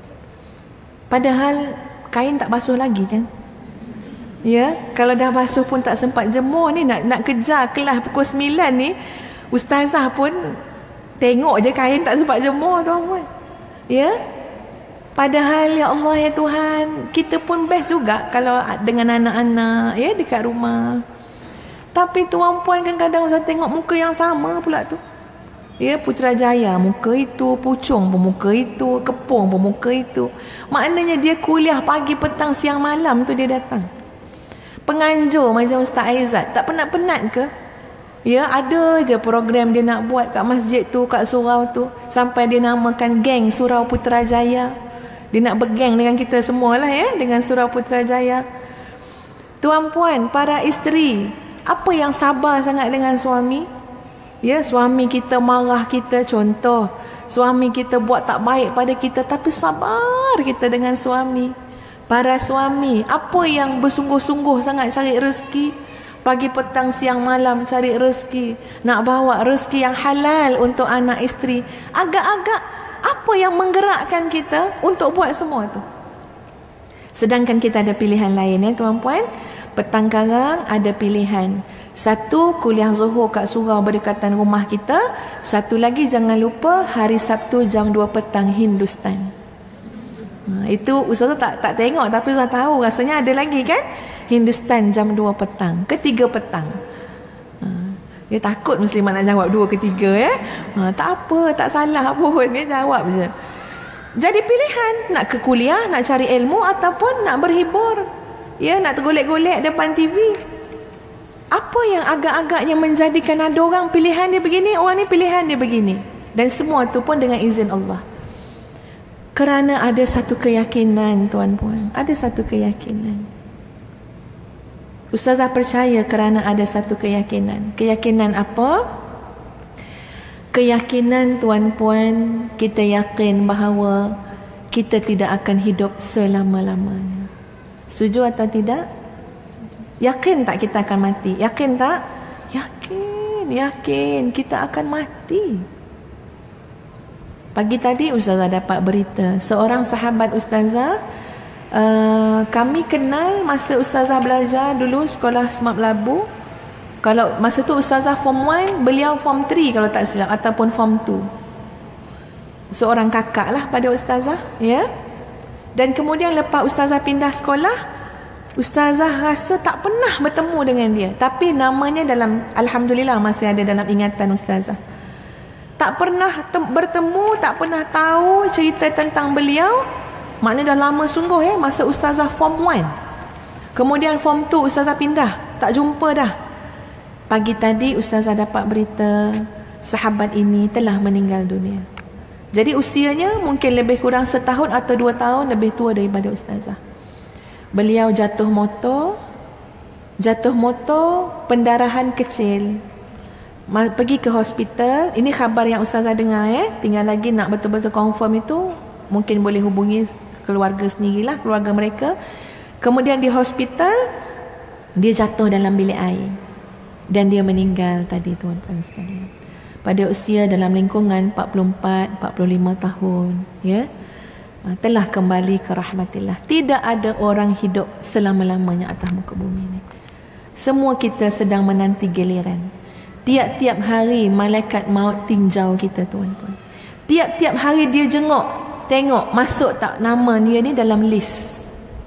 padahal kain tak basuh lagi kan? Ya, kalau dah basuh pun tak sempat jemur ni, nak nak kejar kelas pukul sembilan ni, ustazah pun tengok je kain tak sempat jemur, tuan-puan. Ya, padahal ya Allah ya Tuhan, kita pun best juga kalau dengan anak-anak ya dekat rumah. Tapi tuan-puan kadang-kadang ustaz tengok muka yang sama pula tu. Ya, Putrajaya muka itu, Puchong pun muka itu, Kepong pun muka itu. Maknanya dia kuliah pagi, petang, siang, malam tu dia datang. Penganjur macam Ustaz Aizat, tak penat-penat ke? Ya, ada je program dia nak buat kat masjid tu, kat surau tu, sampai dia namakan geng Surau Putrajaya. Dia nak bergeng dengan kita semualah ya, dengan Surau Putrajaya. Tuan-puan, para isteri, apa yang sabar sangat dengan suami? Ya, suami kita marah kita, contoh, suami kita buat tak baik pada kita, tapi sabar kita dengan suami. Para suami, apa yang bersungguh-sungguh sangat cari rezeki, pagi, petang, siang, malam cari rezeki, nak bawa rezeki yang halal untuk anak isteri. Agak-agak apa yang menggerakkan kita untuk buat semua tu? Sedangkan kita ada pilihan lain ya tuan-puan. Petang karang ada pilihan. Satu, kuliah Zuhur kat surau berdekatan rumah kita. Satu lagi, jangan lupa hari Sabtu jam dua petang Hindustan. Ha, itu ustazah tak tak tengok, tapi ustazah tahu rasanya ada lagi kan, Hindustan jam dua petang ke tiga petang. Ha, dia takut muslimat nak jawab dua ke tiga ya. Ha, tak apa, tak salah pun, dia jawab je. Jadi pilihan, nak ke kuliah, nak cari ilmu, ataupun nak berhibur, ya, nak tergolek-golek depan T V. Apa yang agak-agaknya menjadikan ada orang pilihan dia begini, orang ni pilihan dia begini, dan semua tu pun dengan izin Allah. Kerana ada satu keyakinan tuan-puan, ada satu keyakinan. Ustazah percaya kerana ada satu keyakinan. Keyakinan apa? Keyakinan tuan-puan, kita yakin bahawa kita tidak akan hidup selama-lamanya. Setuju atau tidak? Yakin tak kita akan mati? Yakin tak? Yakin, yakin kita akan mati. Pagi tadi ustazah dapat berita, seorang sahabat ustazah, uh, kami kenal masa ustazah belajar dulu sekolah Smart Labu. Kalau masa tu ustazah form one, beliau form three kalau tak silap, ataupun form two. Seorang kakak lah pada ustazah, ya. Dan kemudian lepas ustazah pindah sekolah, ustazah rasa tak pernah bertemu dengan dia, tapi namanya dalam, alhamdulillah, masih ada dalam ingatan ustazah. Tak pernah bertemu, tak pernah tahu cerita tentang beliau. Maknanya dah lama sungguh ya, masa ustazah form one. Kemudian form two ustazah pindah, tak jumpa dah. Pagi tadi ustazah dapat berita, sahabat ini telah meninggal dunia. Jadi usianya mungkin lebih kurang setahun atau dua tahun lebih tua daripada ustazah. Beliau jatuh motor, jatuh motor, pendarahan kecil. Pergi ke hospital. Ini khabar yang ustazah dengar, eh. Tinggal lagi nak betul-betul confirm itu, mungkin boleh hubungi keluarga sendirilah, keluarga mereka. Kemudian di hospital, dia jatuh dalam bilik air dan dia meninggal tadi, tuan-tuan sekalian, pada usia dalam lingkungan empat puluh empat empat puluh lima tahun, ya. Telah kembali ke rahmatillah. Tidak ada orang hidup selama-lamanya atas muka bumi ini. Semua kita sedang menanti giliran. Tiap-tiap hari malaikat maut tinjau kita, tuan-tuan. Tiap-tiap hari dia jenguk, tengok masuk tak nama dia ni dalam list.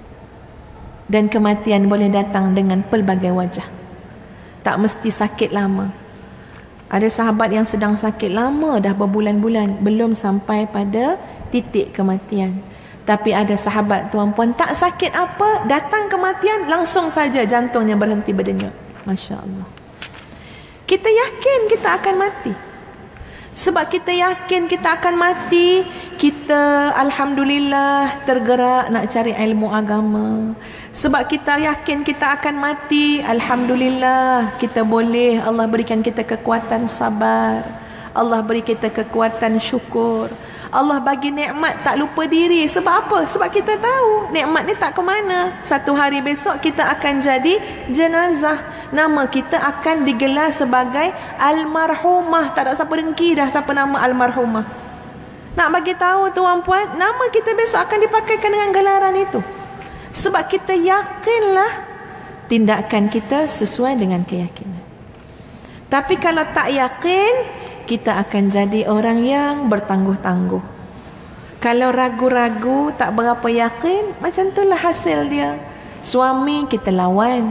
Dan kematian boleh datang dengan pelbagai wajah. Tak mesti sakit lama. Ada sahabat yang sedang sakit lama dah berbulan-bulan, belum sampai pada titik kematian. Tapi ada sahabat, tuan-puan, tak sakit apa, datang kematian langsung saja jantungnya berhenti berdenyut. Masya Allah. Kita yakin kita akan mati. Sebab kita yakin kita akan mati, kita alhamdulillah tergerak nak cari ilmu agama. Sebab kita yakin kita akan mati, alhamdulillah kita boleh, Allah berikan kita kekuatan sabar, Allah beri kita kekuatan syukur, Allah bagi nikmat tak lupa diri. Sebab apa? Sebab kita tahu nikmat ni tak ke mana. Satu hari besok kita akan jadi jenazah. Nama kita akan digelar sebagai almarhumah. Tak ada siapa dengki dah siapa nama almarhumah. Nak bagi tahu tuan-puan, nama kita besok akan dipakaikan dengan gelaran itu. Sebab kita yakinlah tindakan kita sesuai dengan keyakinan. Tapi kalau tak yakin, kita akan jadi orang yang bertangguh-tangguh. Kalau ragu-ragu, tak berapa yakin, macam itulah hasil dia. Suami kita lawan,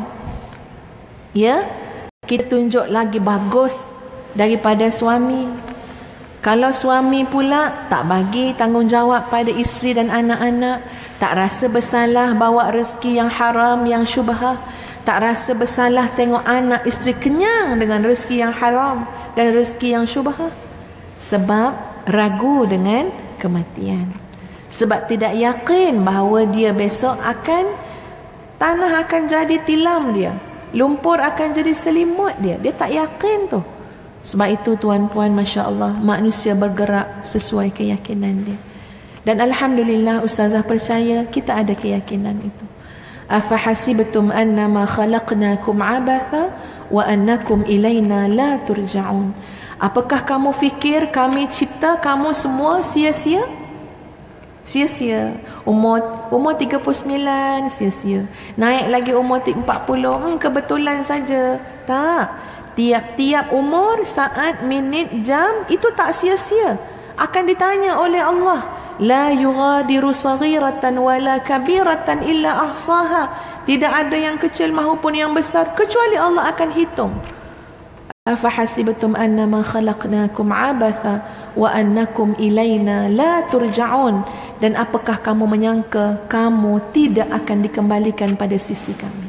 ya, kita tunjuk lagi bagus daripada suami. Kalau suami pula tak bagi tanggungjawab pada isteri dan anak-anak, tak rasa bersalah bawa rezeki yang haram, yang syubhah, tak rasa bersalah tengok anak isteri kenyang dengan rezeki yang haram dan rezeki yang syubhah. Sebab ragu dengan kematian. Sebab tidak yakin bahawa dia besok akan, tanah akan jadi tilam dia, lumpur akan jadi selimut dia. Dia tak yakin tu. Sebab itu tuan-puan, Masya Allah, manusia bergerak sesuai keyakinan dia. Dan alhamdulillah ustazah percaya kita ada keyakinan itu. Afahasibtum annama khalaqnakum abatha wa annakum ilaina la turja'un. Apakah kamu fikir kami cipta kamu semua sia-sia? Sia-sia. Umur umur tiga puluh sembilan sia-sia. Naik lagi umur empat puluh, hmm, kebetulan saja. Tak. Tiap-tiap umur, saat, minit, jam itu tak sia-sia. Akan ditanya oleh Allah. La yughadiru saghiratan wala kabiratan illa ahsaha. Tidak ada yang kecil maupun yang besar kecuali Allah akan hitung. Afahasibtum annama khalaqnakum abatha wa annakum ilaina la turja'un. Dan apakah kamu menyangka kamu tidak akan dikembalikan pada sisi kami?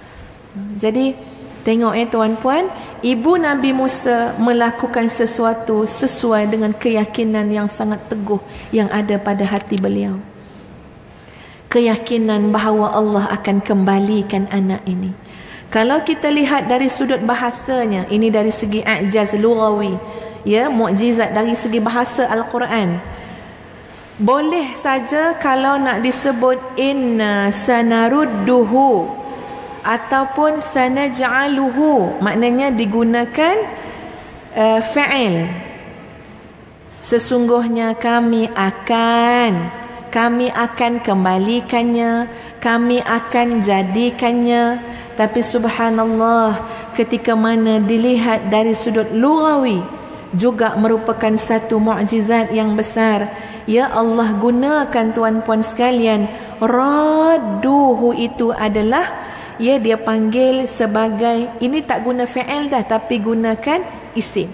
Jadi tengok eh tuan-puan, ibu Nabi Musa melakukan sesuatu sesuai dengan keyakinan yang sangat teguh yang ada pada hati beliau. Keyakinan bahawa Allah akan kembalikan anak ini. Kalau kita lihat dari sudut bahasanya, ini dari segi i'jaz lughawi, ya, mukjizat dari segi bahasa Al-Quran. Boleh saja kalau nak disebut inna sanarudduhu ataupun sanaj'aluhu, maknanya digunakan uh, fa'il. Sesungguhnya kami akan, kami akan kembalikannya, kami akan jadikannya. Tapi subhanallah, ketika mana dilihat dari sudut lughawi, juga merupakan satu mukjizat yang besar. Ya Allah gunakan tuan-puan sekalian, radduhu itu adalah, ya, dia panggil sebagai, ini tak guna fi'il dah, tapi gunakan isim.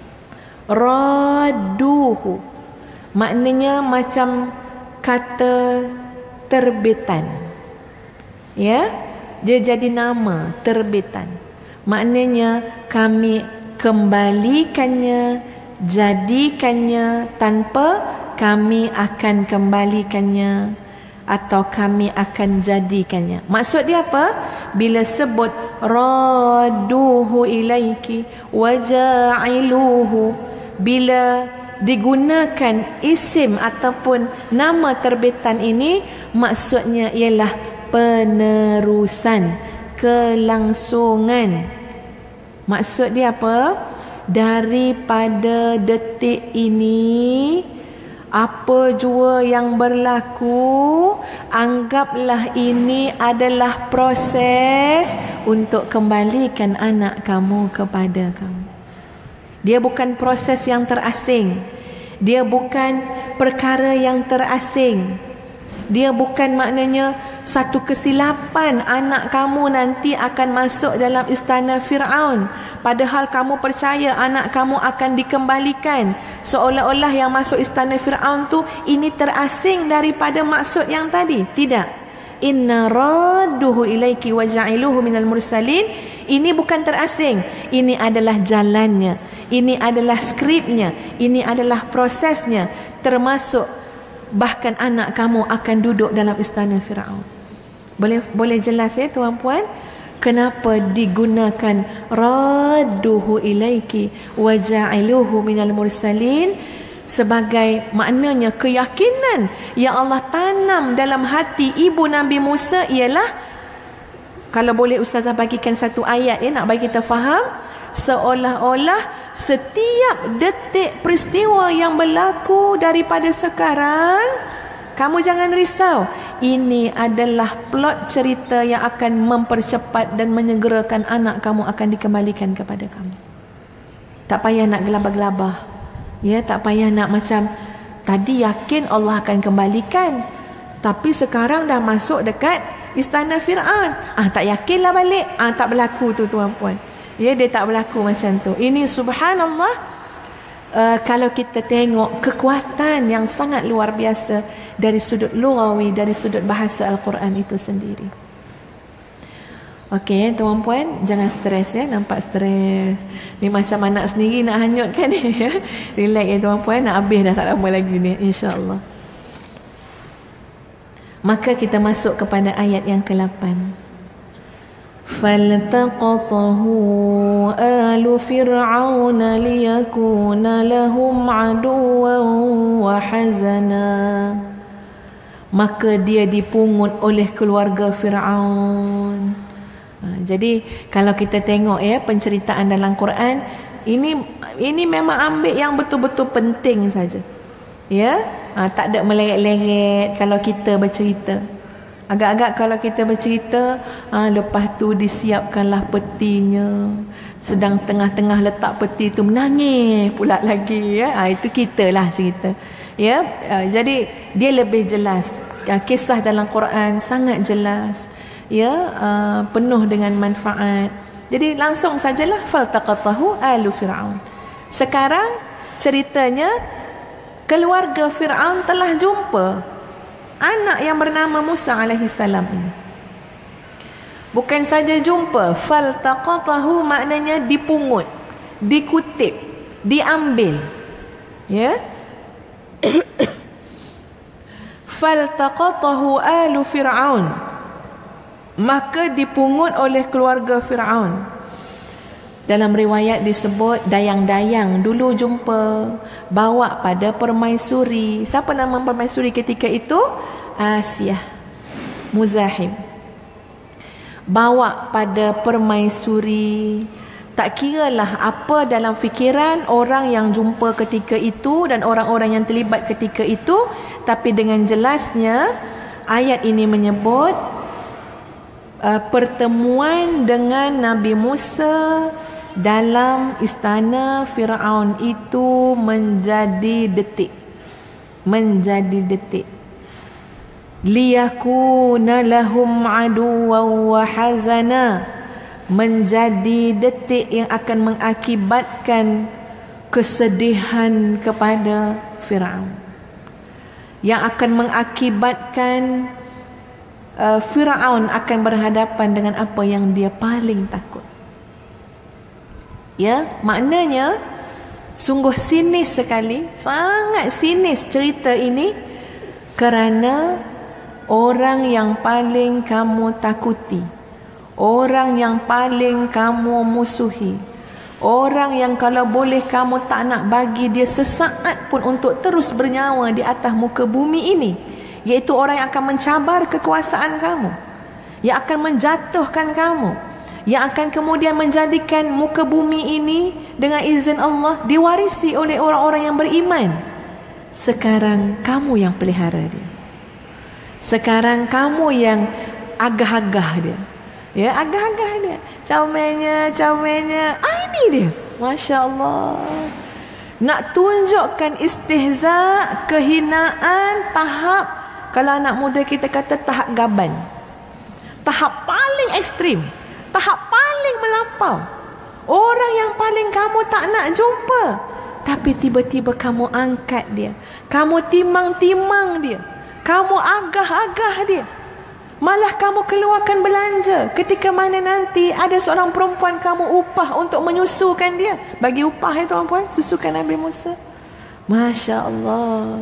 Radduhu maknanya macam kata terbitan, ya, dia jadi nama terbitan. Maknanya kami kembalikannya, jadikannya tanpa kami akan kembalikannya atau kami akan jadikannya. Maksud dia apa? Bila sebut radduhu ilaiki wa ja'iluhu, bila digunakan isim ataupun nama terbitan ini, maksudnya ialah penerusan, kelangsungan. Maksud dia apa? Daripada detik ini, apa jua yang berlaku, anggaplah ini adalah proses untuk kembalikan anak kamu kepada kamu. Dia bukan proses yang terasing. Dia bukan perkara yang terasing. Dia bukan maknanya satu kesilapan anak kamu nanti akan masuk dalam istana Fir'aun, padahal kamu percaya anak kamu akan dikembalikan. Seolah-olah yang masuk istana Fir'aun tu ini terasing daripada maksud yang tadi. Tidak. Inna radduhu ilaiki wa ja'iluhu minal mursalin. Ini bukan terasing. Ini adalah jalannya. Ini adalah skripnya. Ini adalah prosesnya. Termasuk bahkan anak kamu akan duduk dalam istana Fir'aun. Boleh boleh jelas ya tuan-puan, kenapa digunakan radduhu ilaiki wa ja'iluhu minal mursalin? Sebagai maknanya keyakinan yang Allah tanam dalam hati ibu Nabi Musa ialah, kalau boleh ustazah bagikan satu ayat ya, nak bagi kita faham, seolah-olah setiap detik peristiwa yang berlaku daripada sekarang, kamu jangan risau, ini adalah plot cerita yang akan mempercepat dan menyegerakan anak kamu akan dikembalikan kepada kamu. Tak payah nak gelabah-gelabah ya, tak payah nak macam tadi yakin Allah akan kembalikan, tapi sekarang dah masuk dekat istana Fir'aun, ah tak yakinlah balik, ah tak berlaku tu tuan-puan. Ya, dia tak berlaku macam tu. Ini subhanallah, uh, kalau kita tengok kekuatan yang sangat luar biasa dari sudut lughawi, dari sudut bahasa Al-Quran itu sendiri. Okey, tuan-puan, jangan stres ya, nampak stres. Ni macam anak sendiri nak hanyut kan ya. Relax ya tuan-puan, nak habis dah tak lama lagi ni insya-Allah. Maka kita masuk kepada ayat yang ke lapan. فَالْتَقَطَهُ آلُ فِرْعَوْنَ لِيَكُونَ لَهُمْ عَدُوًّا وَحَزَنًا. Maka dia dipungut oleh keluarga Fir'aun. Ha, jadi kalau kita tengok ya penceritaan dalam Quran, ini ini memang ambil yang betul-betul penting saja. Ya, ha, tak ada meleret-leret kalau kita bercerita. Agak-agak kalau kita bercerita, ha, lepas tu disiapkanlah petinya, sedang tengah-tengah letak peti tu menangis pula lagi ya. Ha, itu kita lah cerita. Ya, ha, jadi dia lebih jelas. Ha, kisah dalam Quran sangat jelas. Ya, uh, penuh dengan manfaat. Jadi langsung sajalah faltaqatahu alu Fir'aun. Sekarang ceritanya keluarga Fir'aun telah jumpa anak yang bernama Musa alaihi salam ini. Bukan saja jumpa, faltaqatahu maknanya dipungut, dikutip, diambil. Ya. Faltaqatahu alu Fir'aun, maka dipungut oleh keluarga Fir'aun. Dalam riwayat disebut dayang-dayang dulu jumpa, bawa pada permaisuri. Siapa nama permaisuri ketika itu? Asiah Muzahim. Bawa pada permaisuri. Tak kiralah apa dalam fikiran orang yang jumpa ketika itu dan orang-orang yang terlibat ketika itu, tapi dengan jelasnya ayat ini menyebut Uh, pertemuan dengan Nabi Musa dalam istana Fir'aun itu menjadi detik. Menjadi detik. Liyakuna lahum aduwan wa hazana. Menjadi detik yang akan mengakibatkan kesedihan kepada Fir'aun. Yang akan mengakibatkan Uh, Fir'aun akan berhadapan dengan apa yang dia paling takut. Ya, maknanya Sungguh sinis sekali, sangat sinis cerita ini, kerana orang yang paling kamu takuti, orang yang paling kamu musuhi, orang yang kalau boleh kamu tak nak bagi dia sesaat pun untuk terus bernyawa di atas muka bumi ini, iaitu orang yang akan mencabar kekuasaan kamu, yang akan menjatuhkan kamu, yang akan kemudian menjadikan muka bumi ini dengan izin Allah diwarisi oleh orang-orang yang beriman. Sekarang kamu yang pelihara dia. Sekarang kamu yang agah-agah dia. Ya, agah-agah dia. Comelnya, comelnya. Ah, ini dia. Masya Allah. Nak tunjukkan istihza, kehinaan, tahap, kalau anak muda kita kata tahap gaban. Tahap paling ekstrim. Tahap paling melampau. Orang yang paling kamu tak nak jumpa, tapi tiba-tiba kamu angkat dia, kamu timang-timang dia, kamu agah-agah dia, malah kamu keluarkan belanja ketika mana nanti ada seorang perempuan kamu upah untuk menyusukan dia. Bagi upah itu tuan-puan, susukan Nabi Musa. Masya Allah.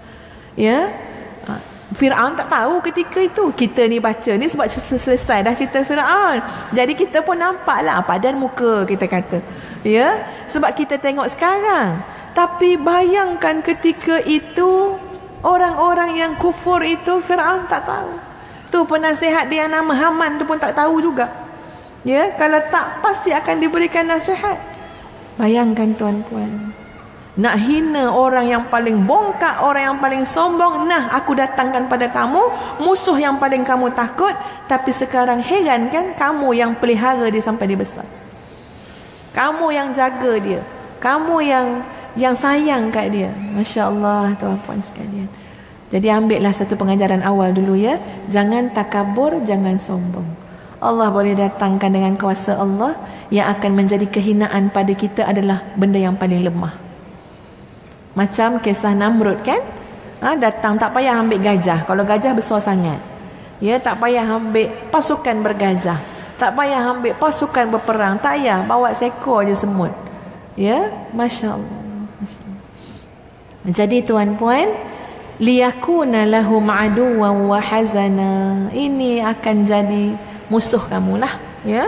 Ya, Fir'aun tak tahu ketika itu. Kita ni baca ni sebab selesai dah cerita Fir'aun, jadi kita pun nampaklah padan muka, kita kata. Ya, sebab kita tengok sekarang. Tapi bayangkan ketika itu, orang-orang yang kufur itu, Fir'aun tak tahu. Tu penasihat dia nama Haman tu pun tak tahu juga. Ya, kalau tak pasti akan diberikan nasihat. Bayangkan tuan-puan, nak hina orang yang paling bongkak, orang yang paling sombong. Nah, aku datangkan pada kamu musuh yang paling kamu takut. Tapi sekarang heran kan, kamu yang pelihara dia sampai dia besar, kamu yang jaga dia, kamu yang yang sayang kat dia. Masya Allah tuan-puan sekalian. Jadi ambillah satu pengajaran awal dulu ya. Jangan takabur, jangan sombong. Allah boleh datangkan dengan kuasa Allah. Yang akan menjadi kehinaan pada kita adalah benda yang paling lemah. Macam kisah Namrud kan, ha, datang tak payah ambil gajah. Kalau gajah besar sangat, ya, tak payah ambil pasukan bergajah, tak payah ambil pasukan berperang, tak payah, bawa seekor je semut. Ya, Masya Allah, Masya Allah. Jadi tuan-puan, liyakuna lahum aduwan wa hazana, ini akan jadi musuh kamulah, ya.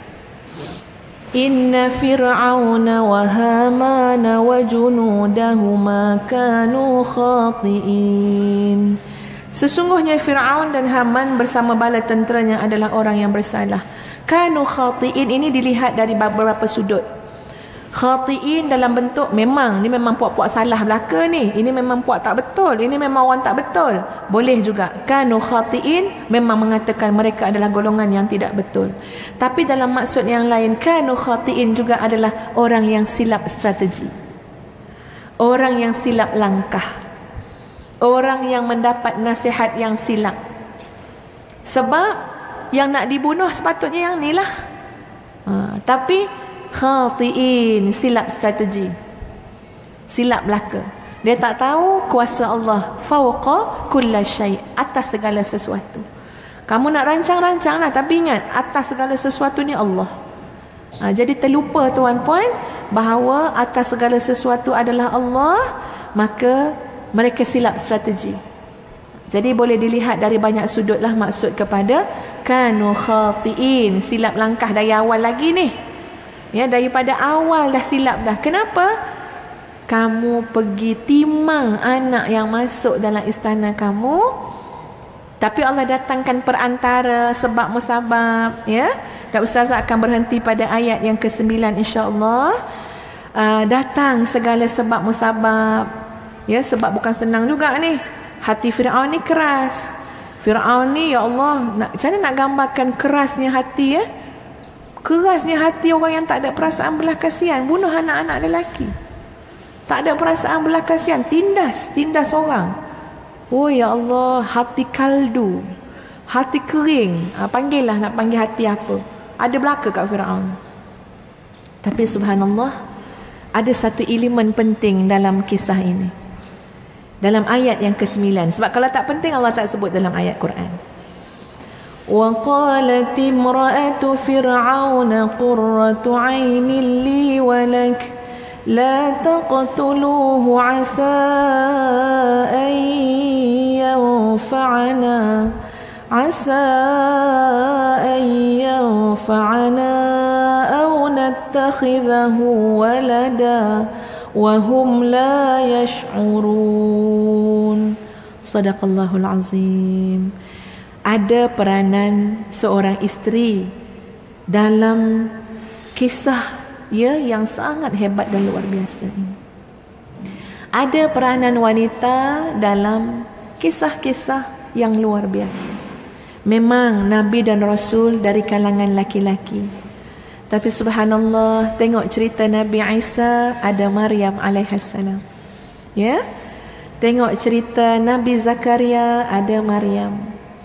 Inna fir'auna wa hamana wa junudahuma kanu khati'in. Sesungguhnya Fir'aun dan Haman bersama bala tenteranya adalah orang yang bersalah. Kanu khati'in ini dilihat dari beberapa sudut. Khati'in dalam bentuk memang, ni memang puak-puak salah belaka ni, ini memang puak tak betul, ini memang orang tak betul. Boleh juga. Kanu khati'in memang mengatakan mereka adalah golongan yang tidak betul. Tapi dalam maksud yang lain, kanu khati'in juga adalah orang yang silap strategi, orang yang silap langkah, orang yang mendapat nasihat yang silap. Sebab yang nak dibunuh sepatutnya yang ni lah, ha, tapi khati'in, silap strategi, silap belaka. Dia tak tahu kuasa Allah fauqa kulla syai', atas segala sesuatu. Kamu nak rancang-rancang lah, tapi ingat atas segala sesuatu ni Allah. ha, Jadi terlupa tuan-puan bahawa atas segala sesuatu adalah Allah. Maka mereka silap strategi. Jadi boleh dilihat dari banyak sudut lah maksud kepada kanu khati'in, silap langkah dari awal lagi ni. Ya, daripada awal dah silap dah. Kenapa? Kamu pergi timang anak yang masuk dalam istana kamu, tapi Allah datangkan perantara, sebab musabab, ya. Dan ustazah akan berhenti pada ayat yang kesembilan insya-Allah. Uh, datang segala sebab musabab. Ya, sebab bukan senang juga ni. Hati Fir'aun ni keras. Fir'aun ni, ya Allah, nak, macam mana nak gambarkan kerasnya hati, ya? Kerasnya hati orang yang tak ada perasaan belas kasihan, bunuh anak-anak lelaki. Tak ada perasaan belas kasihan, tindas, tindas orang. Oh ya Allah, hati kaldu, hati kering. Ha, panggillah nak panggil hati apa. Ada belaka kat Fir'aun. Tapi subhanallah, ada satu elemen penting dalam kisah ini, dalam ayat yang kesembilan. Sebab kalau tak penting Allah tak sebut dalam ayat Quran. وَقَالَتِ امْرَأَةُ فِرْعَوْنَ قُرَّةُ عَيْنٍ لِي وَلَكَ لا تقتلوه عسى أن ينفعنا عسى أن ينفعنا أو نتخذه ولدا وهم لا يشعرون. Sadaqallahul Azim. Ada peranan seorang isteri dalam kisah ya yang sangat hebat dan luar biasa ini. Ada peranan wanita dalam kisah-kisah yang luar biasa. Memang Nabi dan Rasul dari kalangan laki-laki. Tapi subhanallah, tengok cerita Nabi Isa, ada Maryam alaihassalam. Ya? Tengok cerita Nabi Zakaria, ada Maryam.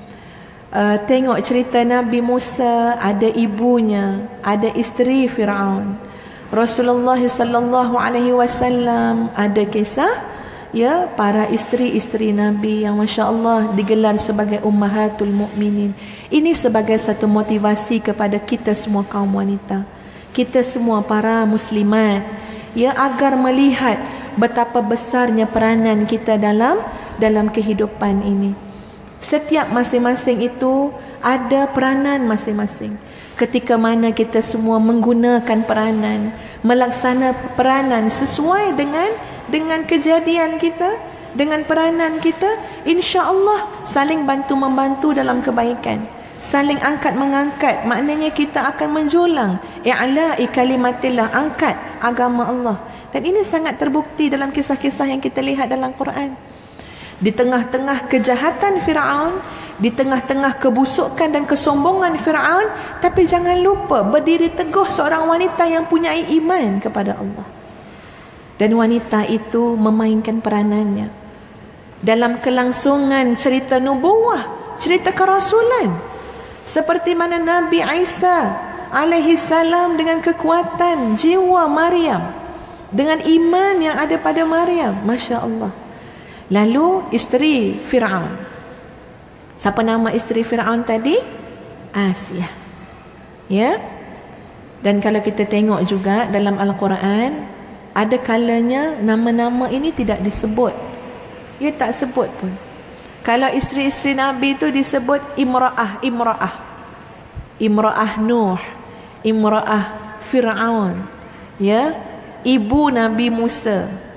Uh, tengok cerita Nabi Musa, ada ibunya, ada isteri Firaun. Rasulullah sallallahu alaihi wasallam, ada kisah ya para isteri-isteri Nabi yang masya-Allah digelar sebagai ummahatul mukminin. Ini sebagai satu motivasi kepada kita semua kaum wanita, kita semua para muslimat, ya, agar melihat betapa besarnya peranan kita dalam dalam kehidupan ini. Setiap masing-masing itu ada peranan masing-masing. Ketika mana kita semua menggunakan peranan, melaksana peranan sesuai dengan dengan kejadian kita, dengan peranan kita, insya-Allah saling bantu-membantu dalam kebaikan, saling angkat-mengangkat. Maknanya kita akan menjulang i'la'i kalimatillah, angkat agama Allah. Dan ini sangat terbukti dalam kisah-kisah yang kita lihat dalam Quran. Di tengah-tengah kejahatan Firaun, di tengah-tengah kebusukan dan kesombongan Firaun, tapi jangan lupa berdiri teguh seorang wanita yang punya iman kepada Allah. Dan wanita itu memainkan peranannya dalam kelangsungan cerita nubuwah, cerita kerasulan. Seperti mana Nabi Isa alaihi salam dengan kekuatan jiwa Maryam, dengan iman yang ada pada Maryam, masya Allah. Lalu isteri Firaun, siapa nama isteri Firaun tadi? Asia. Ya. Dan kalau kita tengok juga dalam Al-Quran, ada kalanya nama-nama ini tidak disebut. Dia tak sebut pun. Kalau isteri-isteri Nabi itu disebut Imra'ah, Imra'ah. Imra'ah Nuh, Imra'ah Firaun. Ya, ibu Nabi Musa.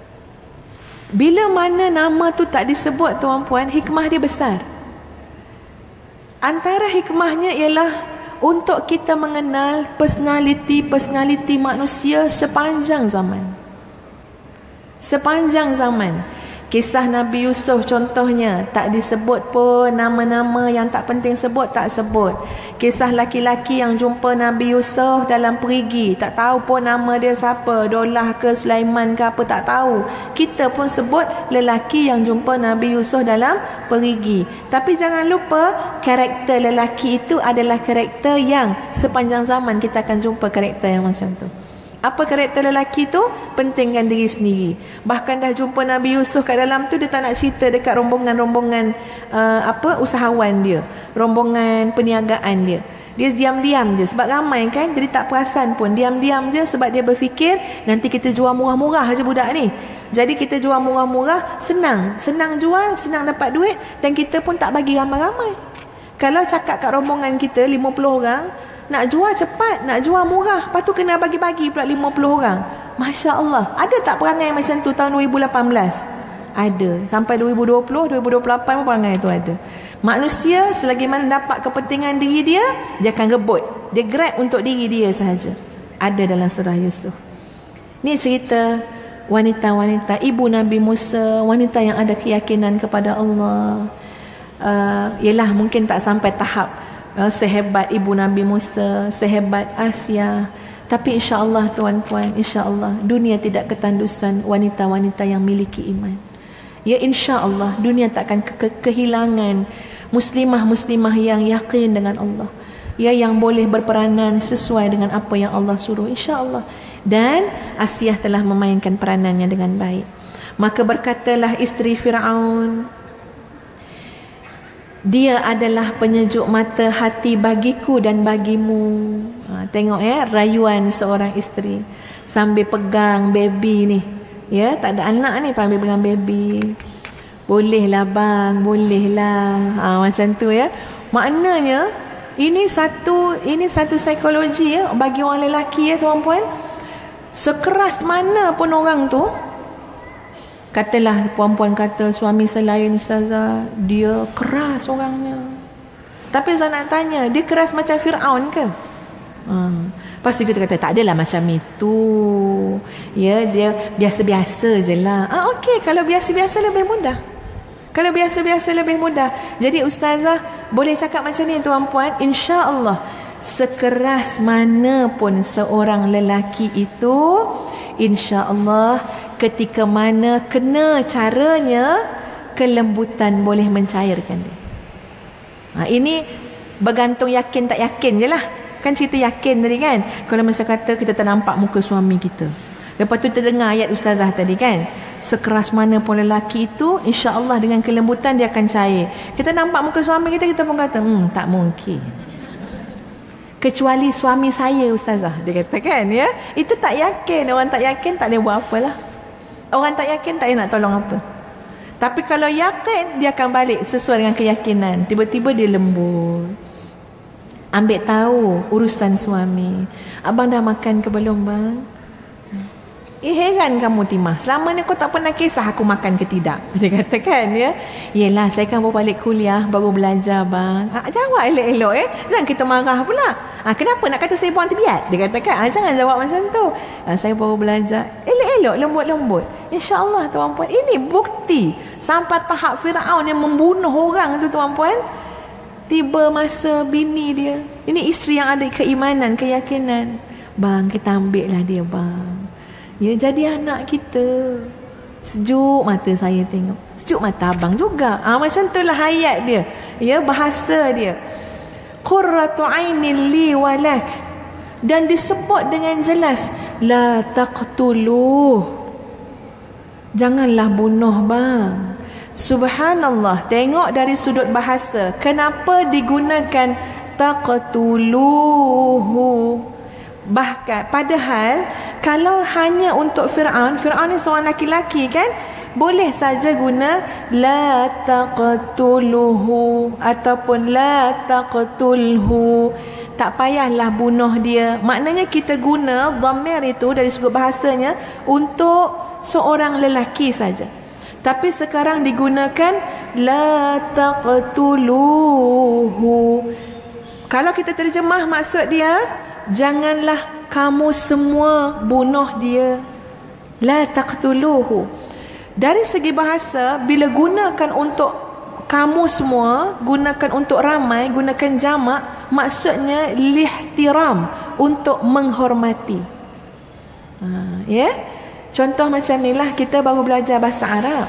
Bila mana nama tu tak disebut, tuan-puan, hikmah dia besar. Antara hikmahnya ialah untuk kita mengenal personality-personality manusia sepanjang zaman. Sepanjang zaman. Kisah Nabi Yusuf contohnya, tak disebut pun nama-nama yang tak penting sebut, tak sebut. Kisah laki-laki yang jumpa Nabi Yusuf dalam perigi, tak tahu pun nama dia siapa, Dolah ke Sulaiman ke apa, tak tahu. Kita pun sebut lelaki yang jumpa Nabi Yusuf dalam perigi. Tapi jangan lupa, karakter lelaki itu adalah karakter yang sepanjang zaman kita akan jumpa karakter yang macam tu. Apa karakter lelaki tu? Pentingkan diri sendiri. Bahkan dah jumpa Nabi Yusuf kat dalam tu, dia tak nak cerita dekat rombongan-rombongan uh, apa usahawan dia, rombongan perniagaan dia. Dia diam-diam je sebab ramai kan, jadi tak perasan pun. Diam-diam je sebab dia berfikir nanti kita jual murah-murah aja budak ni. Jadi kita jual murah-murah, senang. Senang jual, senang dapat duit, dan kita pun tak bagi ramai-ramai. Kalau cakap kat rombongan kita lima puluh orang, nak jual cepat, nak jual murah, lepas tu kena bagi-bagi pula lima puluh orang. Masya Allah. Ada tak perangai macam tu tahun dua ribu lapan belas? Ada. Sampai dua ribu dua puluh, dua ribu dua puluh lapan pun perangai tu ada. Manusia selagi mana dapat kepentingan diri dia, dia akan rebut. Dia grab untuk diri dia sahaja. Ada dalam surah Yusuf. Ni cerita wanita-wanita, ibu Nabi Musa, wanita yang ada keyakinan kepada Allah. Uh, yelah mungkin tak sampai tahap Uh, sehebat ibu Nabi Musa, sehebat Asia, tapi insya-Allah tuan-puan, insya-Allah dunia tidak ketandusan wanita-wanita yang miliki iman. Ya, insya-Allah dunia takkan ke- ke- kehilangan muslimah-muslimah yang yakin dengan Allah, ya, yang boleh berperanan sesuai dengan apa yang Allah suruh, insya-Allah. Dan Asia telah memainkan peranannya dengan baik. Maka berkatalah isteri Firaun, Dia adalah penyejuk mata hati bagiku dan bagimu. Ha, tengok ya, rayuan seorang isteri sambil pegang baby ni. Ya, tak ada anak ni, sambil pegang baby. Bolehlah bang, bolehlah. Ha, macam tu ya. Maknanya ini satu ini satu psikologi ya bagi orang lelaki ya tuan-puan. Sekeras mana pun orang tu, katalah puan-puan kata suami selain ustazah, dia keras orangnya. Tapi saya nak tanya, dia keras macam Fir'aun ke? Ha. Lepas tu kita kata tak adalah macam itu. Ya, dia biasa-biasa je lah. Ah, okey, kalau biasa-biasa lebih mudah. Kalau biasa-biasa lebih mudah. Jadi ustazah boleh cakap macam ni tuan-puan, insya-Allah sekeras mana pun seorang lelaki itu, insya-Allah ketika mana kena caranya, kelembutan boleh mencairkan dia. Ha, ini bergantung yakin tak yakin je lah. Kan cerita yakin tadi kan. Kalau masa kata kita tak nampak muka suami kita, lepas tu terdengar ayat ustazah tadi kan, sekeras mana pun lelaki itu, insya-Allah dengan kelembutan dia akan cair. Kita nampak muka suami kita, kita pun kata hmm, tak mungkin, kecuali suami saya ustazah, dia kata kan ya. Itu tak yakin. Orang tak yakin tak boleh buat apalah. Orang tak yakin tak boleh nak tolong apa. Tapi kalau yakin, dia akan balik sesuai dengan keyakinan. Tiba-tiba dia lembut, ambil tahu urusan suami. Abang dah makan ke belum bang? Eh, heran kamu Timah, selama ni kau tak pernah kisah aku makan ke tidak. Dia katakan ya. Yelah, saya kan baru balik kuliah, baru belajar bang. Ah, jawab elok-elok eh. Jangan kita marah pula. Ah, kenapa nak kata saya buang terbiat? Dia katakan, ah, jangan jawab macam tu. Ah, saya baru belajar. Elok-elok, lembut-lembut. InsyaAllah tuan-puan, ini bukti sampai tahap Fir'aun yang membunuh orang tu tuan-puan. Tiba masa bini dia, ini isteri yang ada keimanan, keyakinan, bang, kita ambil lah dia bang. Ya, jadi anak kita. Sejuk mata saya tengok, sejuk mata abang juga. Ah, macam itulah ayat dia. Ya, bahasa dia. Qurratu ainin li walak. Dan disebut dengan jelas, la taqtuluh. Janganlah bunuh bang. Subhanallah, tengok dari sudut bahasa, kenapa digunakan taqtuluhu? Bahkan padahal kalau hanya untuk Fir'aun, Fir'aun ni seorang laki-laki kan, boleh saja guna la taqtuluhu ataupun la taqtulhu, tak payahlah bunuh dia. Maknanya kita guna dhamir itu dari sudut bahasanya untuk seorang lelaki saja. Tapi sekarang digunakan la taqtuluhu. Kalau kita terjemah, maksud dia, janganlah kamu semua bunuh dia. La taqtuluhu. Dari segi bahasa, bila gunakan untuk kamu semua, gunakan untuk ramai, gunakan jamak, maksudnya lihtiram, untuk menghormati. Ha, ya? Contoh macam ni lah, kita baru belajar bahasa Arab.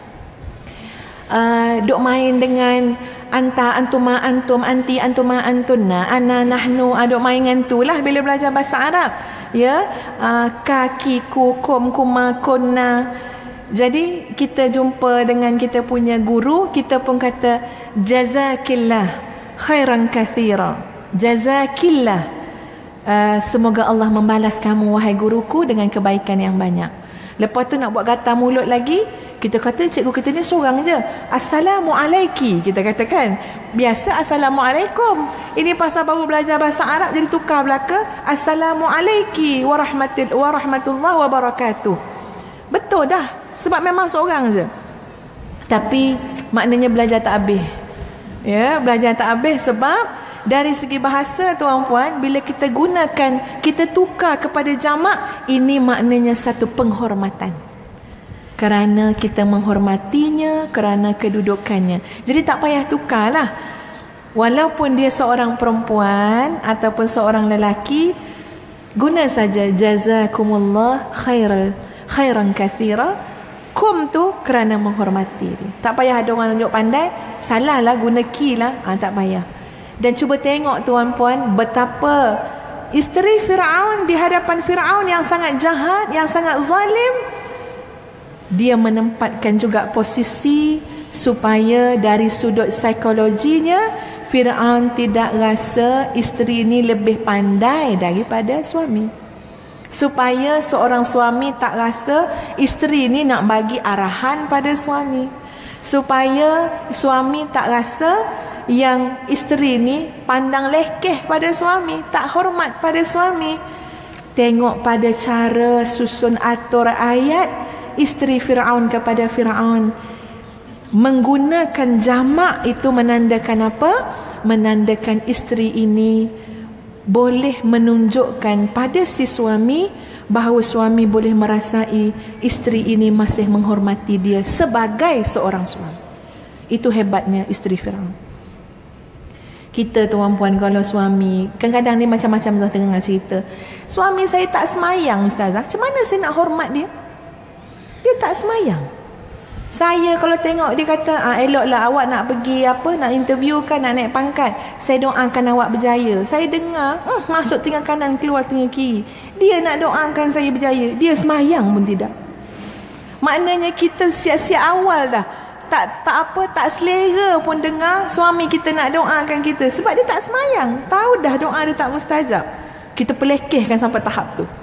Uh, duk main dengan anta, antuma, antum, anti, antuma, antunna, ana, nahnu, aduk main dengan tu lah bila belajar bahasa Arab. Ya, uh, kaki, ku, kum, kuma, kunna. Jadi kita jumpa dengan kita punya guru, kita pun kata jazakillah khairan kathira. Jazakillah, uh, semoga Allah membalas kamu wahai guruku dengan kebaikan yang banyak. Lepas tu nak buat gatal mulut lagi, kita kata cikgu kita ni seorang je, Assalamualaikum, kita katakan. Biasa Assalamualaikum. Ini pasal baru belajar bahasa Arab, jadi tukar belaka Assalamualaikum warahmatullahi wabarakatuh. Betul dah, sebab memang seorang je. Tapi maknanya belajar tak habis. Ya, belajar tak habis sebab dari segi bahasa tuan-puan, bila kita gunakan, kita tukar kepada jamak, ini maknanya satu penghormatan. Kerana kita menghormatinya, kerana kedudukannya. Jadi tak payah tukarlah. Walaupun dia seorang perempuan ataupun seorang lelaki, guna saja jazakumullah khairal khairan kathira. Kum tu kerana menghormati dia. Tak payah ada orang tunjuk pandai, salah lah guna ki lah, ha, tak payah. Dan cuba tengok tuan-puan, betapa isteri Fir'aun di hadapan Fir'aun yang sangat jahat, yang sangat zalim, dia menempatkan juga posisi supaya dari sudut psikologinya Firaun tidak rasa isteri ini lebih pandai daripada suami, supaya seorang suami tak rasa isteri ini nak bagi arahan pada suami, supaya suami tak rasa yang isteri ini pandang lekeh pada suami, tak hormat pada suami. Tengok pada cara susun atur ayat isteri Firaun kepada Firaun, menggunakan jamak itu menandakan apa? Menandakan isteri ini boleh menunjukkan pada si suami bahawa suami boleh merasai isteri ini masih menghormati dia sebagai seorang suami. Itu hebatnya isteri Firaun. Kita tuan-puan kalau suami, kadang-kadang ni macam-macam saya dengar cerita. Suami saya tak semayang ustazah. Macam mana saya nak hormat dia? Dia tak semayang. Saya kalau tengok dia kata, ah, eloklah awak nak pergi apa, nak interview kan, nak naik pangkat. Saya doakan awak berjaya. Saya dengar, hmm, masuk tinggal kanan, keluar tinggal kiri. Dia nak doakan saya berjaya. Dia semayang pun tidak. Maknanya kita siap-siap awal dah. Tak tak apa, tak selera pun dengar suami kita nak doakan kita. Sebab dia tak semayang. Tahu dah doa dia tak mustajab. Kita pelekehkan sampai tahap tu.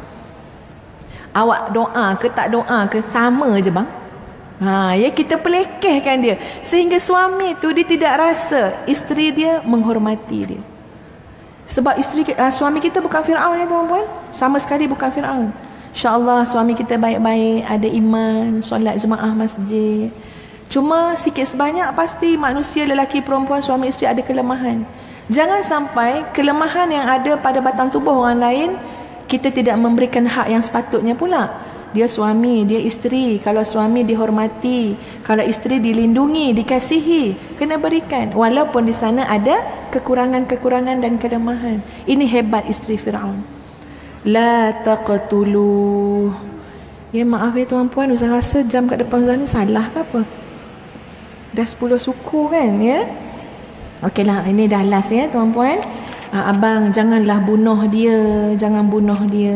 Awak doa ke tak doa ke, sama je bang. Ha, ya, kita pelekehkan dia sehingga suami tu dia tidak rasa isteri dia menghormati dia. Sebab isteri uh, suami kita bukan Firaun ya tuan-puan. Sama sekali bukan Firaun. InsyaAllah suami kita baik-baik, ada iman, solat jemaah masjid. Cuma sikit sebanyak pasti manusia lelaki perempuan suami isteri ada kelemahan. Jangan sampai kelemahan yang ada pada batang tubuh orang lain kita tidak memberikan hak yang sepatutnya pula. Dia suami, dia isteri. Kalau suami dihormati, kalau isteri dilindungi, dikasihi, kena berikan. Walaupun di sana ada kekurangan-kekurangan dan kelemahan. Ini hebat isteri Firaun. La taqtulu. Ya maaf ya tuan-puan, Ustaz rasa jam kat depan Ustaz ni salah ke apa? Dah sepuluh suku kan ya? Okeylah, ini dah last ya tuan-puan. Abang janganlah bunuh dia, jangan bunuh dia.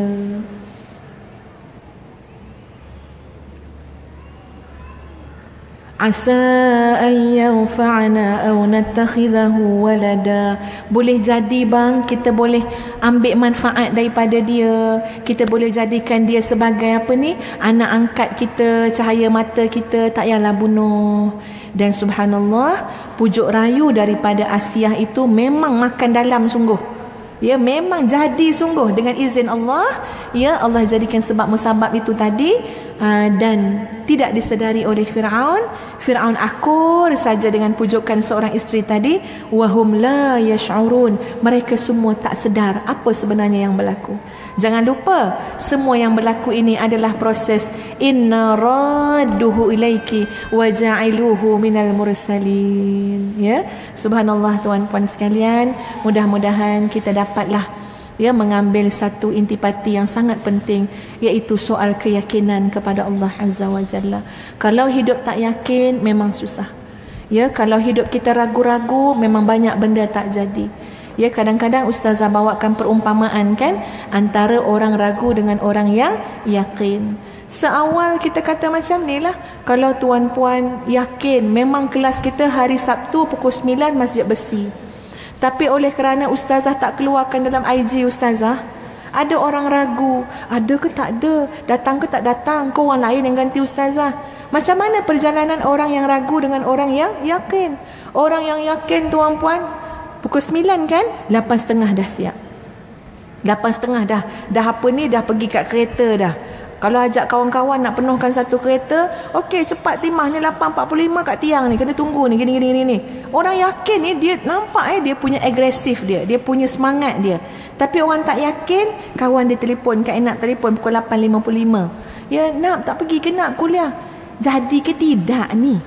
Asa an yanfa'ana aw nattakhidhahu walada. Boleh jadi bang, kita boleh ambil manfaat daripada dia. Kita boleh jadikan dia sebagai apa ni, anak angkat kita, cahaya mata kita. Tak payahlah bunuh. Dan subhanallah, pujuk rayu daripada Asiyah itu memang makan dalam sungguh. Ya, memang jadi sungguh dengan izin Allah. Ya, Allah jadikan sebab musabab itu tadi, uh, dan tidak disedari oleh Firaun. Firaun akur saja dengan pujukan seorang isteri tadi. Wahum la yash'urun. Mereka semua tak sedar apa sebenarnya yang berlaku. Jangan lupa, semua yang berlaku ini adalah proses inna radduhu ilaiki wa ja'iluhu minal mursalin. Ya, subhanallah tuan-puan sekalian, mudah-mudahan kita dapatlah ya mengambil satu intipati yang sangat penting, iaitu soal keyakinan kepada Allah Azza wa Jalla. Kalau hidup tak yakin memang susah. Ya, kalau hidup kita ragu-ragu memang banyak benda tak jadi. Ya, kadang-kadang ustazah bawakan perumpamaan kan, antara orang ragu dengan orang yang yakin. Seawal kita kata macam ni lah, kalau tuan-puan yakin memang kelas kita hari Sabtu pukul sembilan Masjid Besi, tapi oleh kerana ustazah tak keluarkan dalam I G ustazah, ada orang ragu, ada ke tak ada, datang ke tak datang, kau orang lain yang ganti ustazah. Macam mana perjalanan orang yang ragu dengan orang yang yakin? Orang yang yakin tuan-puan, pukul sembilan kan, lapan setengah dah siap. Lapan setengah dah, dah apa ni, dah pergi kat kereta dah. Kalau ajak kawan-kawan nak penuhkan satu kereta, okey cepat timah ni lapan empat puluh lima kat tiang ni, kena tunggu ni, gini gini ni. Orang yakin ni dia nampak eh dia punya agresif dia, dia punya semangat dia. Tapi orang tak yakin, kawan dia telefon, Kak Enap telefon pukul lapan lima puluh lima. Ya, nak tak pergi ke nak kuliah? Jadi ke tidak ni?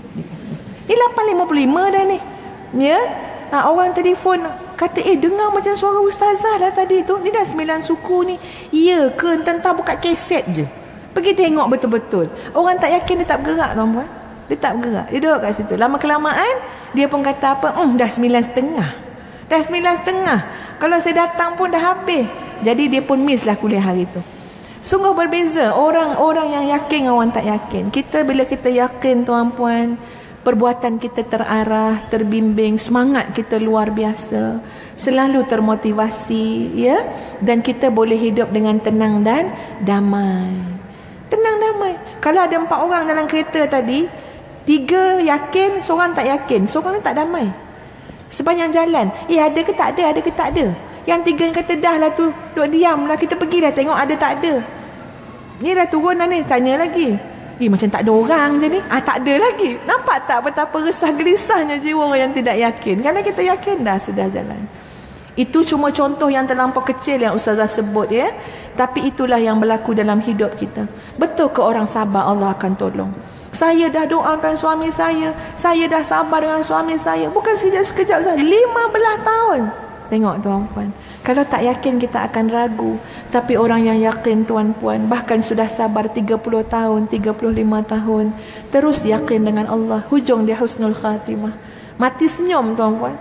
Ni lapan lima puluh lima dah ni. Ya? Ha, orang telefon kata, eh dengar macam suara ustazah lah tadi tu. Ni dah sembilan suku ni. Ya ke? Tentang buka keset je. Pergi tengok betul-betul. Orang tak yakin dia tak bergerak tuan-puan. Dia tak bergerak. Dia duduk kat situ. Lama kelamaan dia pun kata apa? Hmm, dah sembilan setengah. Dah sembilan setengah. Kalau saya datang pun dah habis. Jadi dia pun miss lah kuliah hari tu. Sungguh berbeza orang-orang yang yakin dengan orang tak yakin. Kita bila kita yakin tuan-puan, perbuatan kita terarah, terbimbing, semangat kita luar biasa, selalu termotivasi, ya, dan kita boleh hidup dengan tenang dan damai. Tenang damai. Kalau ada empat orang dalam kereta tadi, tiga yakin, seorang tak yakin, seorang tak damai. Sepanjang jalan, eh ada ke tak ada, ada ke tak ada. Yang tiga yang kata dah lah tu, duduk diam lah, kita pergi dah tengok ada tak ada. Ni dah turun dah ni, tanya lagi. Eh macam tak ada orang je ni. Ah tak ada lagi. Nampak tak betapa resah gelisahnya jiwa orang yang tidak yakin. Kalau kita yakin dah sudah jalan. Itu cuma contoh yang terlampau kecil yang Ustazah sebut, ya. Tapi itulah yang berlaku dalam hidup kita. Betul ke orang sabar Allah akan tolong? Saya dah doakan suami saya, saya dah sabar dengan suami saya. Bukan sekejap-sekejap, Ustaz, lima belas tahun. Tengok tuan-puan, kalau tak yakin kita akan ragu. Tapi orang yang yakin tuan-puan, bahkan sudah sabar tiga puluh tahun, tiga puluh lima tahun, terus yakin dengan Allah, hujung dia husnul khatimah. Mati senyum tuan-puan.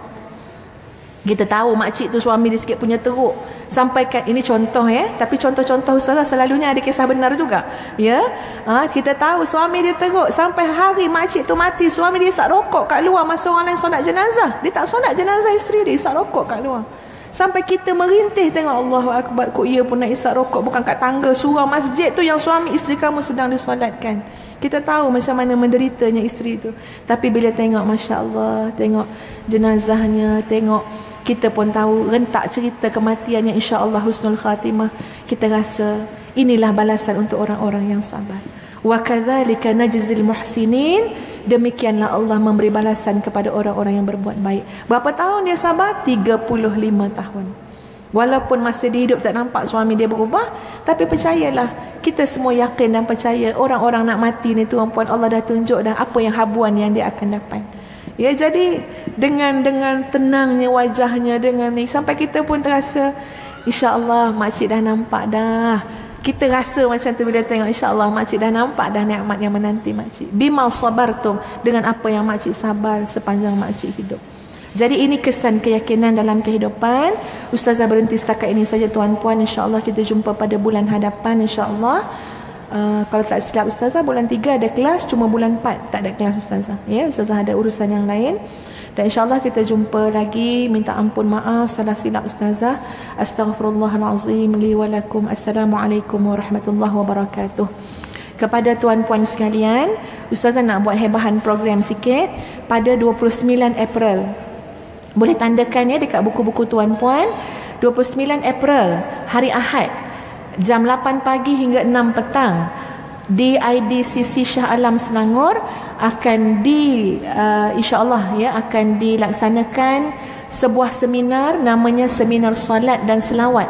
Kita tahu makcik tu suami dia sikit punya teruk. Sampaikan, ini contoh ya, tapi contoh-contoh Ustazah selalunya ada kisah benar juga. Ya, ha, kita tahu suami dia teruk. Sampai hari makcik tu mati, suami dia isap rokok kat luar masa orang lain solat jenazah. Dia tak solat jenazah isteri dia, isap rokok kat luar. Sampai kita merintih tengok Allahu Akbar, kok ia pun nak isap rokok, bukan kat tangga surau masjid tu yang suami isteri kamu sedang disolatkan. Kita tahu macam mana menderitanya isteri tu. Tapi bila tengok, Masya Allah, tengok jenazahnya, tengok, kita pun tahu rentak cerita kematiannya, insya-Allah husnul khatimah. Kita rasa inilah balasan untuk orang-orang yang sabar. Wa kadzalika najzil muhsinin, demikianlah Allah memberi balasan kepada orang-orang yang berbuat baik. Berapa tahun dia sabar? tiga puluh lima tahun. Walaupun masa dia hidup tak nampak suami dia berubah, tapi percayalah, kita semua yakin dan percaya orang-orang nak mati ni tuan-puan, Allah dah tunjuk dah apa yang habuan yang dia akan dapat. Ya, jadi dengan dengan tenangnya wajahnya, dengan ni sampai kita pun terasa insya-Allah makcik dah nampak dah. Kita rasa macam tu bila tengok insya-Allah makcik dah nampak dah nikmat yang menanti makcik. Bima sabartum, dengan apa yang makcik sabar sepanjang makcik hidup. Jadi ini kesan keyakinan dalam kehidupan. Ustazah berhenti setakat ini saja tuan-puan. Insya-Allah kita jumpa pada bulan hadapan insya-Allah. Uh, kalau tak silap Ustazah, bulan tiga ada kelas, cuma bulan empat tak ada kelas Ustazah. Ya, Ustazah ada urusan yang lain. Dan insyaAllah kita jumpa lagi. Minta ampun maaf salah silap Ustazah. Astaghfirullahalazim li walakum. Assalamualaikum warahmatullahi wabarakatuh. Kepada tuan-puan sekalian, Ustazah nak buat hebahan program sikit pada dua puluh sembilan April. Boleh tandakan ya dekat buku-buku tuan-puan. dua puluh sembilan April, hari Ahad, jam lapan pagi hingga enam petang, di I D C C Shah Alam Selangor akan di uh, insya-Allah ya akan dilaksanakan sebuah seminar, namanya seminar solat dan selawat.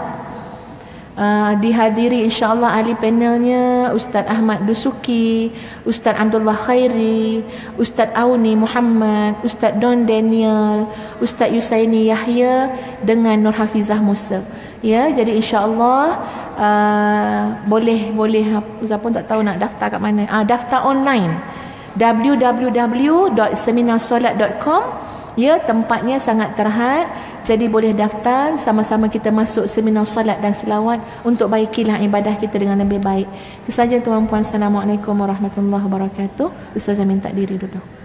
Uh, dihadiri insya-Allah ahli panelnya Ustaz Ahmad Dusuki, Ustaz Abdullah Khairi, Ustaz Auni Muhammad, Ustaz Don Daniel, Ustaz Yusaini Yahya dengan Nur Hafizah Musa. Ya, jadi insya-Allah uh, boleh boleh Ustaz pun tak tahu nak daftar kat mana. Ah, daftar online w w w dot seminarsolat dot com. Ya, tempatnya sangat terhad. Jadi boleh daftar, sama-sama kita masuk seminar solat dan selawat untuk baikilah ibadah kita dengan lebih baik. Itu saja tuan-puan. Assalamualaikum warahmatullahi wabarakatuh. Ustazah minta diri dulu.